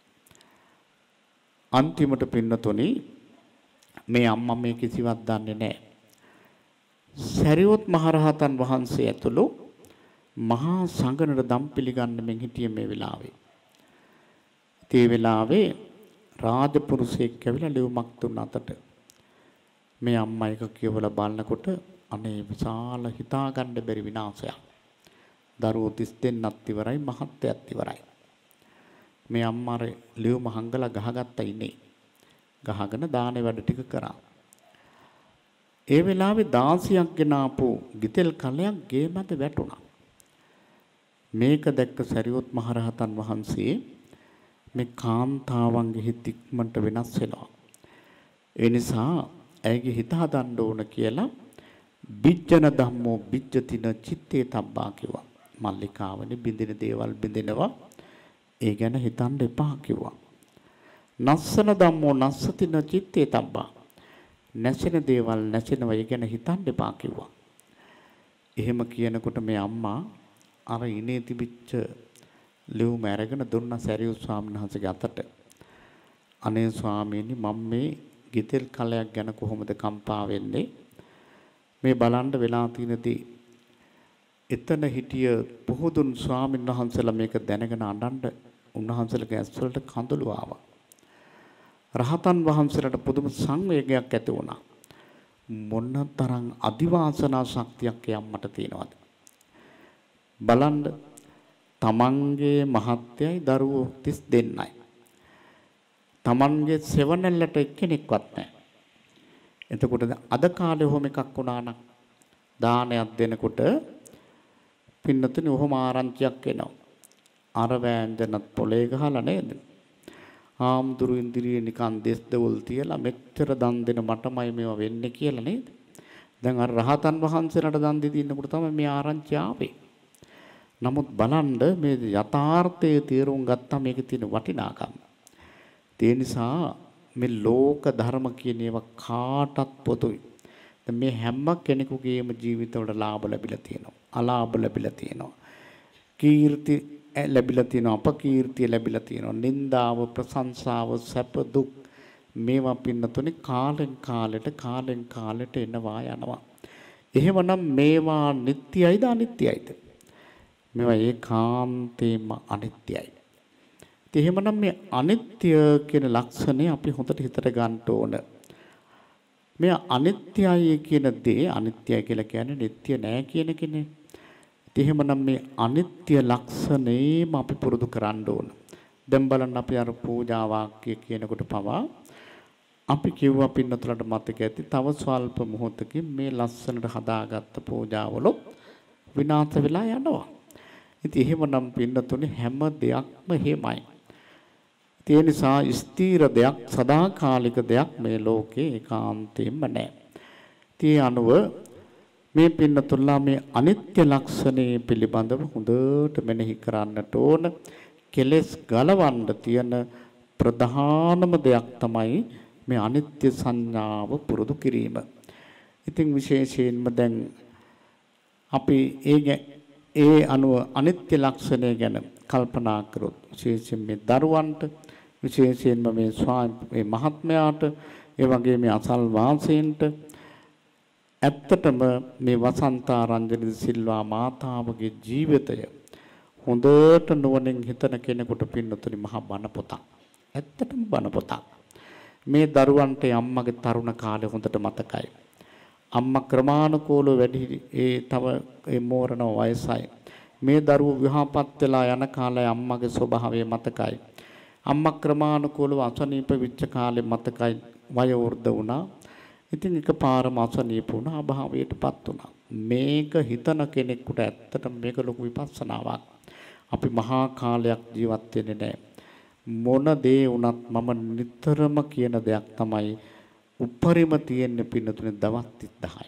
අන්තිමට පින්නතුනි මේ අම්මා මේ කිසිවක් දන්නේ නැහැ. සරියොත් මහරහතන් වහන්සේ ඇතුළු මහා සංඝනට දම් පිළිගන්නමින් හිටියේ මේ වෙලාවේ. ඒ වෙලාවේ රාජපුරුෂයෙක් ඇවිල්ලා ලියුමක් දුන්න අතට මේ අම්මා එක කියවලා බලනකොට අනේ විශාල හිතා ගන්න බැරි විනාශයක්. දරුවෝ 30 දෙනෙක් ඉවරයි මහත්යත් ඉවරයි. මේ අම්මාර ලියුම හංගලා ගහගත්තා ඉන්නේ. ගහගෙන දානේ වැඩ ටික කරා. ඒ වෙලාවේ 16ක් ගෙන ආපු ගිතෙල් කලයක් ගේ මැද වැටුණා. මේක දැක්ක සරියොත් මහරහතන් වහන්සේ මේ කාන්තාවන්ගේ හිත ඉක්මනට වෙනස් වෙනවා. ඒ නිසා ඇයිගේ හිත හදන්න ඕන කියලා බිජ්ජන ධම්මෝ බිජ්ජතින චිත්තේ තබ්බා කිව්වා. මල්ලිකාවනේ බින්දින දේවල් බින්දිනවා. ඒ ගැන හිතන්න එපා කිව්වා. නස්සන ධම්මෝ නස්සතින චිත්තේ තබ්බා. නැසෙන දේවල් නැසෙනවා ඒ ගැන හිතන්න එපා කිව්වා. එහෙම කියනකොට මේ අම්මා අර ඉනේ තිබිච්ච ලියුම අරගෙන දුන්න සරියුත් ස්වාමීන් වහන්සේගේ අතට. අනේ ස්වාමීනි මම මේ ගිතෙල් කලයක් ගැන කොහොමද කම්පා වෙන්නේ? මේ බලන්න වෙලා තියෙනදී එතන හිටිය පුහුදුන් ස්වාමීන් වහන්සේලා මේක දැනගෙන අඬන්න උන්වහන්සේලාගේ ඇස් වලට කඳුළු ආවා. රහතන් වහන්සේලාට පුදුම සංවේගයක් ඇති වුණා. මොනතරම් අදිවාසනා ශක්තියක් යම්මට තියෙනවද? බලන්න තමන්ගේ මහත්යයි දරුවෝ 30 දෙන්නයි. තමන්ගේ සෙවණැල්ලට එක්කෙනෙක්වත් නැහැ. එතකොට අද කාලේ ඔහොම එකක් වුණා නම් දානයක් දෙනකොට පින්නතුනි ඔහොම ආරංචියක් එනවා. අර වෑංජනත් පොලේ ගහලා නේද? ආම්දුරු ඉන්ද්‍රිය නිකන් දෙස් දවල් තියලා මෙච්චර දන් දෙන මටමයි මේවා වෙන්නේ කියලා නේද? දැන් අර රහතන් වහන්සේලාට දන් දෙදිනකොට තමයි මේ ආරංචිය ආවේ. නමුත් බලන්න මේ යථාර්ථයේ තේරුම් ගත්තා මේකේ තියෙන වටිනාකම. ඒ නිසා මේ ලෝක ධර්ම කියන ඒවා කාටත් පොදුයි. දැන් මේ හැම කෙනෙකුගේම ජීවිතවල ලාභ ලැබිලා තියෙනවා. අලාභ ලැබිලා තියෙනවා. කීර්ති ලැබිලා තියෙනවා. අපකීර්තිය ලැබිලා තියෙනවා. නින්දාව, ප්‍රශංසාව, සැප දුක් මේවා පින්නතුනේ කාලෙන් කාලෙට එනවා යනවා. එහෙමනම් මේවා නිට්ටයයිද අනිත්‍යයිද? මේවා ඒකාන්තයෙන්ම අනිත්‍යයි. එහෙමනම් මේ අනිත්‍ය කියන ලක්ෂණය අපි හොඳට හිතට ගන්න ඕන. මේ අනිත්‍යයි කියන දේ අනිත්‍යයි කියලා කියන්නේ නිට්ටය නෑ කියන කෙනේ. එහෙමනම් මේ අනිත්‍ය ලක්ෂණේම අපි පුරුදු කරන්න ඕන. දැන් බලන්න අපි අර පූජා වාක්‍ය කියනකොට පවා අපි කිව්වා පින්නතුලට මතක ඇති තව ස්වල්ප මොහොතකින් මේ ලස්සනට හදාගත්ත පූජාවල විනාශ වෙලා යනවා. ඉතින් එහෙමනම් පින්නතුනේ හැම දෙයක්ම එහෙමයි. ඒ නිසා ස්ථීර දෙයක් සදාකාලික දෙයක් මේ ලෝකේ ඒකාන්තයෙන්ම නැහැ. ඒ අනුව මේ පින්නතුල්ලා මේ අනිත්‍ය ලක්ෂණය පිළිබඳව හොඳට මෙනෙහි කරන්නට ඕන. කෙලෙස් ගලවන්න තියෙන ප්‍රධානම දෙයක් තමයි මේ අනිත්‍ය සංඥාව පුරුදු කිරීම. ඉතින් විශේෂයෙන්ම දැන් අපි ඒ අනුව අනිත්‍ය ලක්ෂණය ගැන කල්පනා කරොත් විශේෂයෙන් මේ දරුවන්ට විශේෂයෙන්ම මේ මහත්මයාට ඒ වගේ මේ අසල් වාසීන්ට ඇත්තටම මේ වසන්තාරංජන සිල්වා මාතාවගේ ජීවිතය හොඳට නුවණින් හිතන කෙනෙකුට පින්නතුනි මහා බණ පොතක්. ඇත්තටම බණ පොතක්. මේ දරුවන්ට අම්මගේ තරුණ කාලේ හොඳට මතකයි. අම්මා ක්‍රමානුකූලව වැඩි තව මෝරණ වයසයි. මේ දරුවෝ විවාහපත් වෙලා යන කාලේ අම්මගේ ස්වභාවය මතකයි. අම්මා ක්‍රමානුකූලව අසනීප වෙච්ච කාලේ මතකයි. වයෝවෘද්ධ වුණා. ඉතින් එකපාරම අසනීප වුණා අභාවයටපත් වුණා. මේක හිතන කෙනෙකුට ඇත්තටම මේක ලොකු විපස්සනාවක්. අපි මහා කාලයක් ජීවත් වෙන්නේ නැහැ. මොන දේ වුණත් මම නිතරම කියන දෙයක් තමයි උපරිම තියෙන්නේ පින්නතුනේ දවස් 30යි.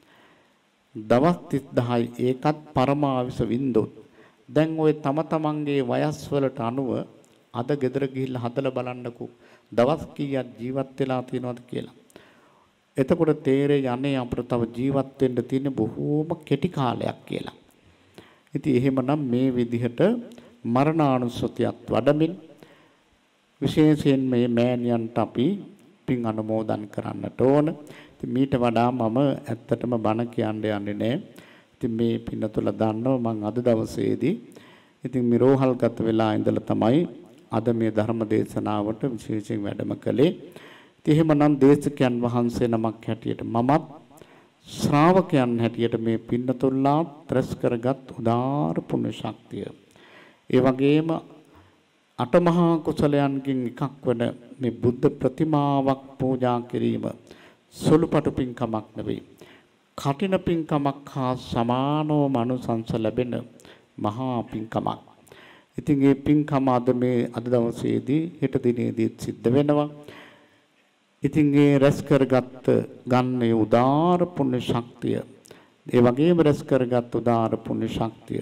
දවස් 30යි ඒකත් පරමාවිස වින්දොත්. දැන් ওই තම තමන්ගේ වයස් වලට අනුව අද ගෙදර ගිහිල්ලා හදලා බලන්නකෝ දවස් කීයක් ජීවත් වෙලා තියෙනවද කියලා. එතකොට තේරෙයි යන්නේ අපිට තව ජීවත් වෙන්න තියෙන බොහෝම කෙටි කාලයක් කියලා. ඉතින් එහෙමනම් මේ විදිහට මරණානුස්සතියත් වඩමින් විශේෂයෙන් මේ මෑණියන්ට අපි පින් අනුමෝදන් කරන්නට ඕන. ඉතින් මීට වඩා මම ඇත්තටම බණ කියන්න යන්නේ නැහැ. ඉතින් මේ පින්නතුල දන්නවා මම අද දවසේදී ඉතින් මේ රෝහල්ගත වෙලා ඉඳලා තමයි අද මේ ධර්ම දේශනාවට විශේෂයෙන් වැඩම කළේ. ඉතින් එහෙමනම් දේශකයන් වහන්සේ නමක් හැටියට මමත් ශ්‍රාවකයන් හැටියට මේ පින්නතුල්ලා ත්‍රස් කරගත් උදාාර පුණ්‍ය ශක්තිය. ඒ වගේම අටමහා කුසලයන්ගෙන් එකක් වන මේ බුද්ධ ප්‍රතිමාවක් පූජා කිරීම සුළුපටු පින්කමක් නෙවෙයි. කටින පින්කමක් හා සමානව මනුසංස ලැබෙන මහා පින්කමක්. ඉතින් මේ පින්කම අද දවසේදී හෙට දිනේදී සිද්ධ වෙනවා. ඉතින් ඒ රැස් කරගත් ගන්නේ උදාාර පුණ්‍ය ශක්තිය. ඒ වගේම රැස් කරගත් උදාාර පුණ්‍ය ශක්තිය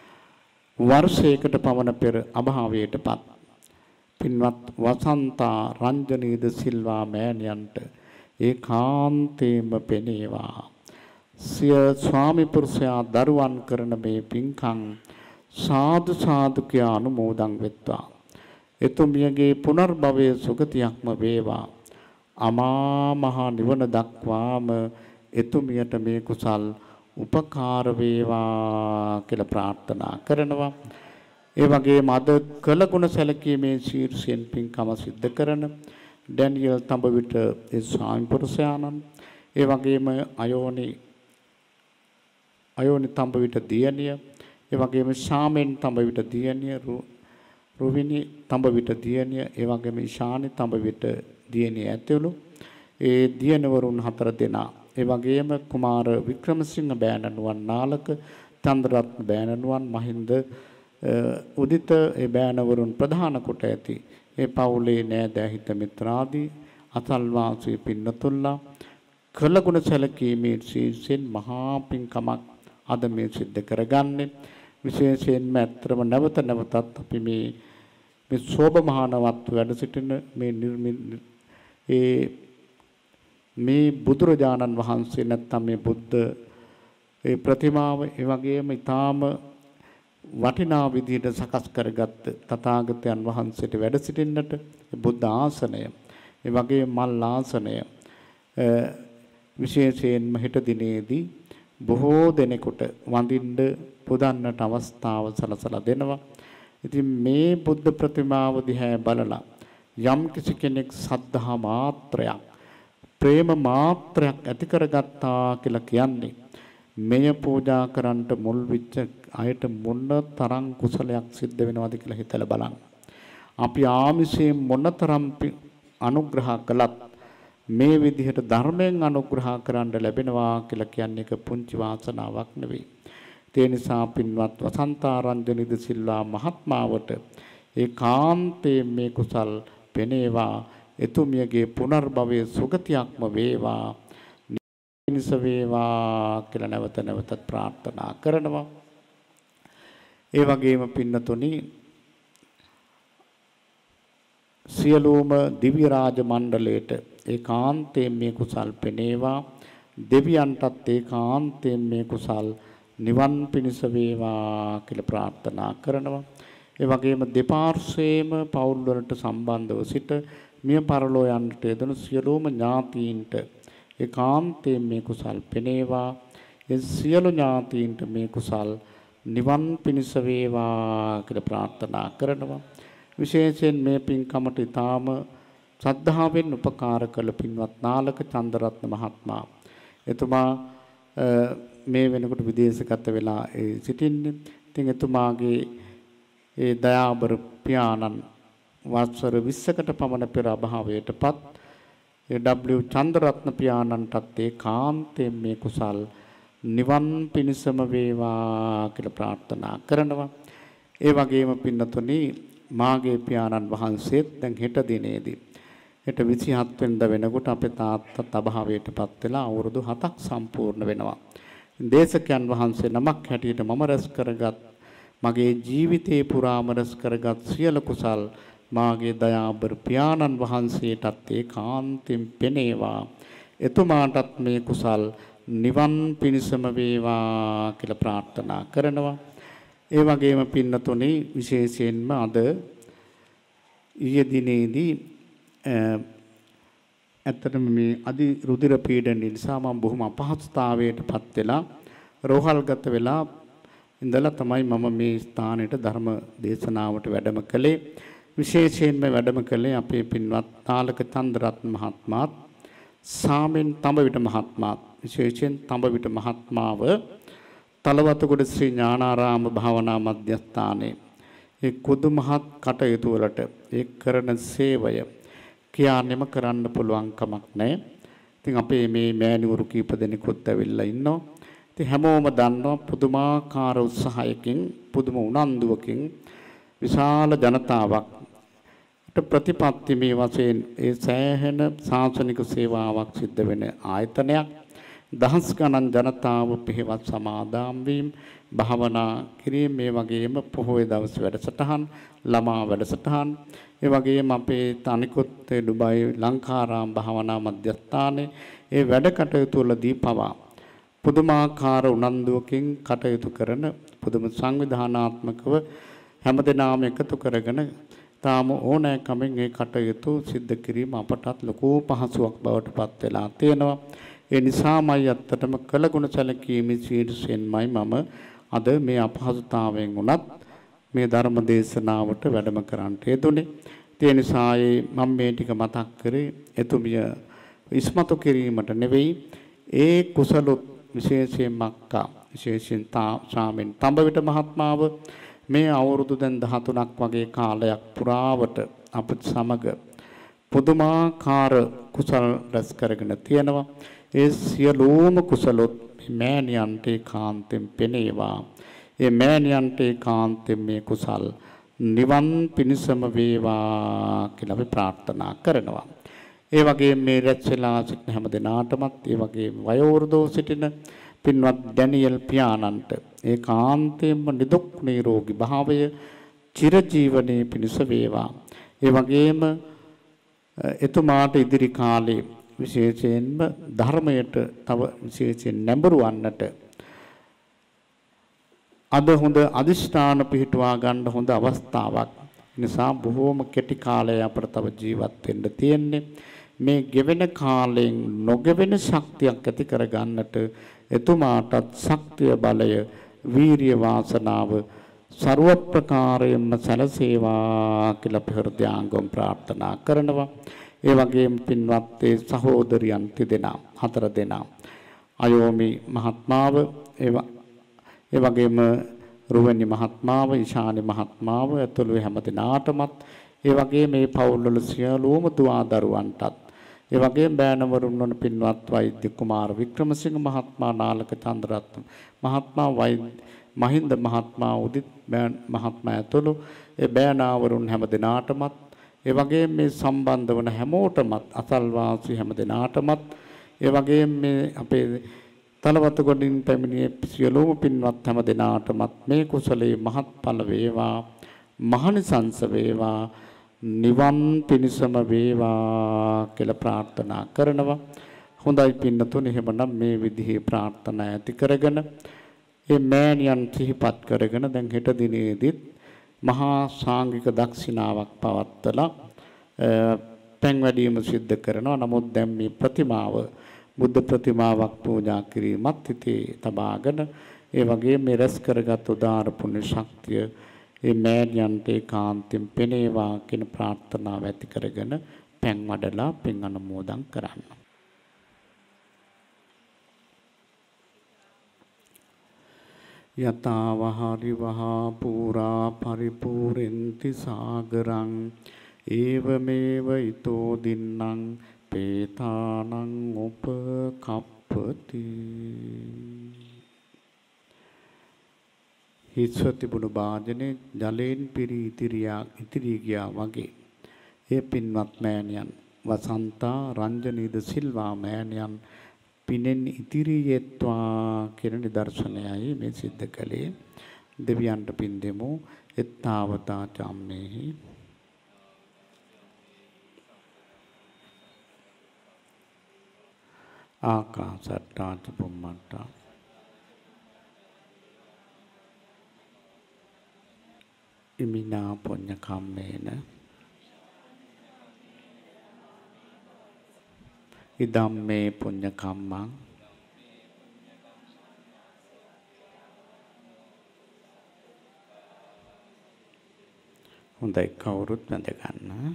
වර්ෂයකට පවන පෙර අභාවයටපත් පින්වත් වසන්තා රංජනීද සිල්වා මෑණියන්ට ඒකාන්තයෙන්ම පෙනේවා. සිය ස්වාමි පුරුෂයා දරුවන් කරන මේ පින්කම් සාදු සාදු කියා අනුමෝදන් වෙත්වා. එතුමියගේ පුනර්භවයේ සුගතියක්ම වේවා. අමා මහ නිවන දක්වාම එතුමියට මේ කුසල් උපකාර වේවා කියලා ප්‍රාර්ථනා කරනවා. ඒ වගේම අද කළගුණ සැලකීමේ ශීර්ෂයෙන් පින්කම සිද්ධ කරන ඩැනියල් තඹවිට ඒ ස්වාමි පුරුෂයාණන්, ඒ වගේම අයෝනි තඹවිට දියණිය, ඒ වගේම ශාමෙන් තඹවිට දියණිය, රුවිනි තඹවිට දියණිය, ඒ වගේම ශානි තඹවිට දියණිය ඇතුළු ඒ දියණවරුන් 4 දෙනා, ඒ වගේම කුමාර වික්‍රමසිංහ බෑණනුවන් නාලක, චන්ද්‍රරත්න බෑණනුවන් මහින්ද උදිත ඒ බෑණවරුන් ප්‍රධාන කොට ඇති ඒ පවුලේ නෑදෑ හිත මිත්‍රාදී අසල්වාසී පින්නතුල්ලා කළගුණ සැලකීමේ ශීර්ෂයෙන් මහා පින්කමක් අද මේ සිද්ධ කරගන්නේ විශේෂයෙන්ම ඇත්තම නැවත නැවතත් අපි මේ සෝභමානවත් වැඩ සිටින මේ බුදුරජාණන් වහන්සේ නැත්තම් මේ බුද්ධ ඒ ප්‍රතිමාව ඒ වගේම ඊටාම වටිනා විදිහට සකස් කරගත්ත තථාගතයන් වහන්සේට වැඩ සිටින්නට බුද්ධ ආසනය ඒ වගේම මල් ආසනය විශේෂයෙන්ම හෙට දිනේදී බොහෝ දෙනෙකුට වඳින්න පුදන්නට අවස්ථාව සලසලා දෙනවා. ඉතින් මේ බුද්ධ ප්‍රතිමාව දිහා බලලා යම් කිසි කෙනෙක් සද්ධා මාත්‍රයක් ප්‍රේම මාත්‍රයක් ඇති කරගත්තා කියලා කියන්නේ මෙය පූජා කරන්නට මුල් වෙච්ච අයට මොන තරම් කුසලයක් සිද්ධ වෙනවද කියලා හිතලා බලන්න. අපි ආමිෂයෙන් මොනතරම් අනුග්‍රහ කළත් මේ විදිහට ධර්මයෙන් අනුග්‍රහ කරන්න ලැබෙනවා කියලා කියන්නේ එක පුංචි වාසනාවක් නෙවෙයි. ඒ නිසා පින්වත් වසන්තාරංජනිද සිල්වා මහත්මාවට ඒකාන්තයෙන් මේ කුසල් පෙනේවා. එතුමියගේ පුනර්භවයේ සුගතියක්ම වේවා. නිස වේවා කියලා නැවත නැවතත් ප්‍රාර්ථනා කරනවා. ඒ වගේම පින්නතුනි සියලුම දිව්‍ය රාජ මණ්ඩලයට ඒකාන්තයෙන් මේ කුසල් පෙනේවා. දෙවියන්ටත් ඒකාන්තයෙන් මේ කුසල් නිවන් පිණිස වේවා කියලා ප්‍රාර්ථනා කරනවා. ඒ වගේම දෙපාර්ශ්වයේම පවුල් වලට සම්බන්ධව සිට මිය පරලෝ යන්නට යෙදුණු සියලුම ඥාතීන්ට ඒකාන්තයෙන් මේ කුසල් පෙනේවා. ඒ සියලු ඥාතීන්ට මේ කුසල් නිවන් පිණිස වේවා කියලා ප්‍රාර්ථනා කරනවා. විශේෂයෙන් මේ පින්කමට ඊටාම ශ්‍රද්ධාවෙන් උපකාර කළ පින්වත් නාලක චන්ද්‍රරත්න මහත්මයා. එතුමා මේ වෙනකොට විදේශගත වෙලා සිටින්නේ. ඉතින් එතුමාගේ ඒ දයාබර පියාණන් වසර 20කට පමණ පෙර අභාවයටපත් ඒ චන්ද්‍රරත්න පියාණන්ටත් ඒකාන්තයෙන් මේ කුසල් නිවන් පිණිසම වේවා කියලා ප්‍රාර්ථනා කරනවා. ඒ වගේම පින්නතුනි මාගේ පියාණන් වහන්සේත් දැන් හෙට දිනේදී හෙට 27 වෙනිදා වෙනකොට අපේ තාත්තත් අභාවයටපත් වෙලා අවුරුදු 7ක් සම්පූර්ණ වෙනවා. දේශකයන් වහන්සේ නමක් හැටියට මම රැස් කරගත් මගේ ජීවිතේ පුරාම රැස් කරගත් සියලු කුසල් මාගේ දයාබර පියාණන් වහන්සේටත් ඒකාන්තයෙන් පෙනේවා. එතුමාටත් මේ කුසල් නිවන් පිණිසම වේවා කියලා ප්‍රාර්ථනා කරනවා. ඒ වගේම පින්නතුනි විශේෂයෙන්ම අද ඊයේ දිනේදී ඇත්තටම මේ අදි රුධිර පීඩන නිසා මම බොහොම අපහසුතාවයටපත් වෙලා රෝහල්ගත වෙලා ඉඳලා තමයි මම මේ ස්ථානෙට ධර්ම දේශනාවට වැඩම කළේ. විශේෂයෙන්ම වැඩම කළේ අපේ පින්වත් නාලක චන්ද්‍රරත්න මහත්මයාත් සාමෙන් තඹවිට මහත්මයාත්. විශේෂයෙන් තඹවිට මහත්මාව තලවතුගොඩ ශ්‍රී ඥානාරාම භාවනා මධ්‍යස්ථානයේ ඒ කුදු මහත් කටයුතු වලට ඒ කරන සේවය කියානෙම කරන්න පුළුවන් කමක් නැහැ. ඉතින් අපේ මේ මෑණිවරු කීප දෙනෙකුත් ඇවිල්ලා ඉන්නවා. ඉතින් හැමෝම දන්නවා පුදුමාකාර උත්සාහයකින් පුදුම උනන්දුවකින් විශාල ජනතාවක් ප්‍රතිපත්ති මේ වශයෙන් ඒ සෑහෙන සාසනික සේවාවක් සිද්ධ වෙන ආයතනයක්. දහස් ගණන් ජනතාව පිළිවෙත් සමාදාම් වීම භාවනා කිරීම මේ වගේම පොහොය දවස් වැඩසටහන් ළමා වැඩසටහන් ඒ වගේම අපේ තනිකුත් ඩුබයි ලංකාරාම භාවනා මධ්‍යස්ථානයේ ඒ වැඩ කටයුතු වලදී පවා පුදුමාකාර උනන්දුවකින් කටයුතු කරන පුදුම සංවිධානාත්මකව හැමදෙනාම එකතු කරගෙන තාම ඕනෑකමින් ඒ කටයුතු සිද්ධ කිරීම අපටත් ලොකු පහසුවක් බවට පත් වෙලා තියෙනවා. ඒ නිසාමයි අත්තටම කළගුණ සැලකීමේ ශීර්ෂයෙන්මයි මම අද මේ අපහසුතාවයෙන් උනත් මේ ධර්ම දේශනාවට වැඩම කරන්නට යෙදුනේ. ඒ නිසා මම මේ ටික මතක් කරේ එතුමිය ඉස්මතු කිරීමට නෙවෙයි ඒ කුසලොත් විශේෂයෙන් මක්කා විශේෂයෙන් සාමෙන් තඹවිට මහත්මාව මේ අවුරුදු දැන් 13ක් වගේ කාලයක් පුරාවට අපත් සමග පුදුමාකාර කුසල රැස් කරගෙන තියෙනවා. ඒ සියලුම කුසලොත් මෑණියන්ට කාන්තෙන් පෙනේවා. ඒ මෑණියන්ට කාන්තෙන් මේ කුසල් නිවන් පිණසම වේවා කියලා අපි ප්‍රාර්ථනා කරනවා. ඒ වගේම මේ රැස් වෙලා සිටින හැම දෙනාටමත් ඒ වගේම වයෝවෘද්ධව සිටින පින්වත් ඩැනියල් පියාණන්ට ඒකාන්තයෙන්ම නිදුක් නිරෝගී භාවය චිරජීවනයේ පිණිස වේවා. ඒ වගේම එතුමාට ඉදිරි කාලේ විශේෂයෙන්ම ධර්මයට තව විශේෂයෙන් නැඹුරු වන්නට අද හොඳ අදිෂ්ඨාන පිහිටුවා ගන්න හොඳ අවස්ථාවක්. නිසා බොහෝම කෙටි කාලයක් අපට තව ජීවත් වෙන්න තියෙන්නේ. මේ ගෙවෙන කාලෙන් නොගෙවෙන ශක්තියක් ඇති කර ගන්නට එතුමාටත් ශක්තිය බලය වීරිය වාසනාව ਸਰව ප්‍රකාරයෙන්ම සැලසේවා කියලා අපි හෘදයාංගම් ප්‍රාර්ථනා කරනවා. ඒ වගේම පින්වත් ඒ සහෝදරියන් තිදෙනා 4 දෙනා අයෝමි මහත්මාව ඒ වගේම රුවනි මහත්මාව ඊශානි මහත්මාව ඇතුළු හැම දිනාටමත් ඒ වගේම මේ පවුල්වල සියලුම දුවා දරුවන්ටත් ඒ වගේම බෑනවරුන් වන පින්වත් වෛද්‍ය කුමාර වික්‍රමසිංහ මහත්මයා නාලක චන්ද්‍රරත්න මහත්මයා වෛද්‍ය මහින්ද මහත්මයා උදිත් මහත්මයා ඇතුළු ඒ බෑනාවරුන් හැම දිනාටමත් ඒ වගේම මේ සම්බන්ධ වන හැමෝටමත් අසල්වාසී හැම දිනාටමත් ඒ වගේම මේ අපේ තලවතුගොඩින් පැමිණිය සියලුම පින්වත් හැම දිනාටමත් මේ කුසලයේ මහත්ඵල වේවා මහනිසංස වේවා නිවන් පිණසම වේවා කියලා ප්‍රාර්ථනා කරනවා. හොඳයි පින්නතුනි, එහෙමනම් මේ විදිහේ ප්‍රාර්ථනා ඇති කරගෙන ඒ මෑණියන් සිහිපත් කරගෙන දැන් හෙට දිනේදීත් මහා සාංගික දක්ෂිනාවක් පවත්වලා පැන් වැඩීම සිද්ධ කරනවා. නමුත් දැන් මේ ප්‍රතිමාව බුද්ධ ප්‍රතිමාවක් පූජා කිරීමත් හිතේ තබාගෙන ඒ වගේ මේ රැස් කරගත් උදාර පුණ්‍ය ශක්තිය ඒ මෑණියන්ට ඒකාන්තයෙන් පෙනේවා කියන ප්‍රාර්ථනාව ඇති කරගෙන පැන් වඩලා පින් අනුමෝදන් කරන්න. යතාවහරි වහා පුරා පරිපූර්ෙන්ති සාගරං ඒවමේව ඊතෝ දින්නම් පේතානං උපකප්පති. හිස්ව තිබුණු භාජනේ ජලයෙන් පිරී ඉතිරී ගියා වගේ ඒ පින්වත් මෑණියන් වසන්තා රංජනීද සිල්වා මෑණියන් පිනෙන් ඉතිරියෙත්වා කියන නිදර්ශනයයි මේ සිද්ධ කළේ. දෙවියන්ට පින් දෙමු. එත්තාවතා චම්මේහි ආකාසට්ටා ච බුම්මට්ටා ඉමිනා පුඤ්ඤ කම්මේන ඉදම්මේ පුඤ්ඤ කම්මං හොඳයි, කවුරුත් වැඳ ගන්න.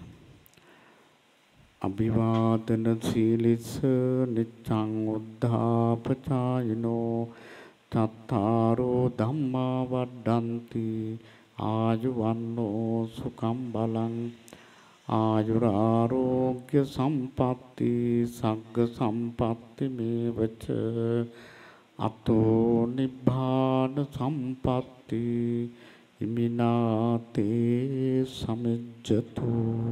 අභිවාදන සීලිස නිච්ඡං උද්ධාපචායිනෝ චත්තාරෝ ධම්මා වඩ්ඩಂತಿ ආයුවන්නෝ සුඛං බලං ආයුරාෝග්‍ය සම්පatti සග්ග සම්පatti මේවච අතෝ නිබ්බාන සම්පatti ඉමිනාතේ සමිජ්ජතු.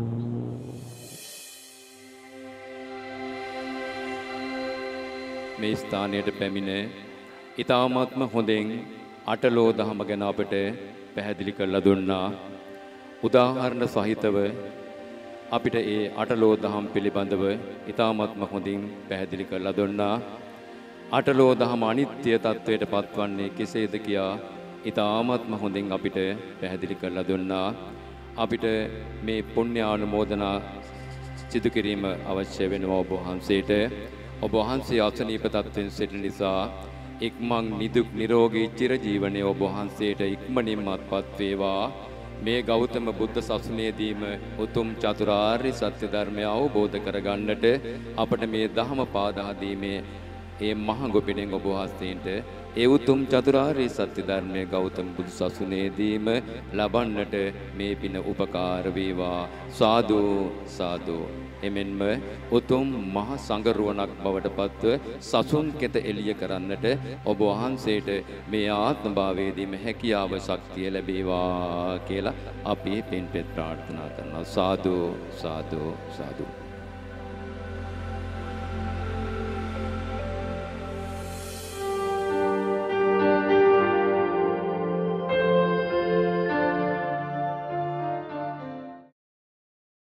මේ ස්ථානයට පැමිණ ඊ타මාත්ම හොඳින් අටලෝ දහම ගැන අපට පැහැදිලි කරලා දුන්නා. උදාහරණ සහිතව අපිට ඒ අටලෝ දහම් පිළිබඳව ඊ타මාත්ම හොඳින් පැහැදිලි කරලා දුන්නා. අටලෝ දහම අනිත්‍ය තත්වයට පත්වන්නේ කෙසේද කියා ඊ타මාත්ම හොඳින් අපිට පැහැදිලි කරලා දුන්නා. අපිට මේ පුණ්‍යානුමෝදනා සිදු කිරීම අවශ්‍ය වෙනවා ඔබ වහන්සේට. ඔබ වහන්සේ අසනීප තත්ත්වෙන් සිටින නිසා ඉක්මන් නිදුක් නිරෝගී චිරජීවනයේ ඔබ වහන්සේට ඉක්මනින්ම අත්පත් වේවා. මේ ගෞතම බුද්ධ ශාසනයේදීම උතුම් චතුරාර්ය සත්‍ය ධර්මය අවබෝධ කරගන්නට අපට මේ ධහම පාදා දීමේ ඒ මහ ගොපිණෙන් ඔබ වහන්සේට ඒ උතුම් චතුරාර්ය සත්‍ය ධර්මයේ ගෞතම බුදු සසුනේදීම ලබන්නට මේ පින උපකාර වේවා. සාදු සාදු. එමෙන්ම උතුම් මහ සංගරුවණක් බවට පත්ව සසුන් කෙත එළිය කරන්නට ඔබ වහන්සේට මේ ආත්ම භාවයේදීම හැකියාව ශක්තිය ලැබේවා කියලා අපි පින් පෙත් ප්‍රාර්ථනා කරනවා. සාදු සාදු සාදු.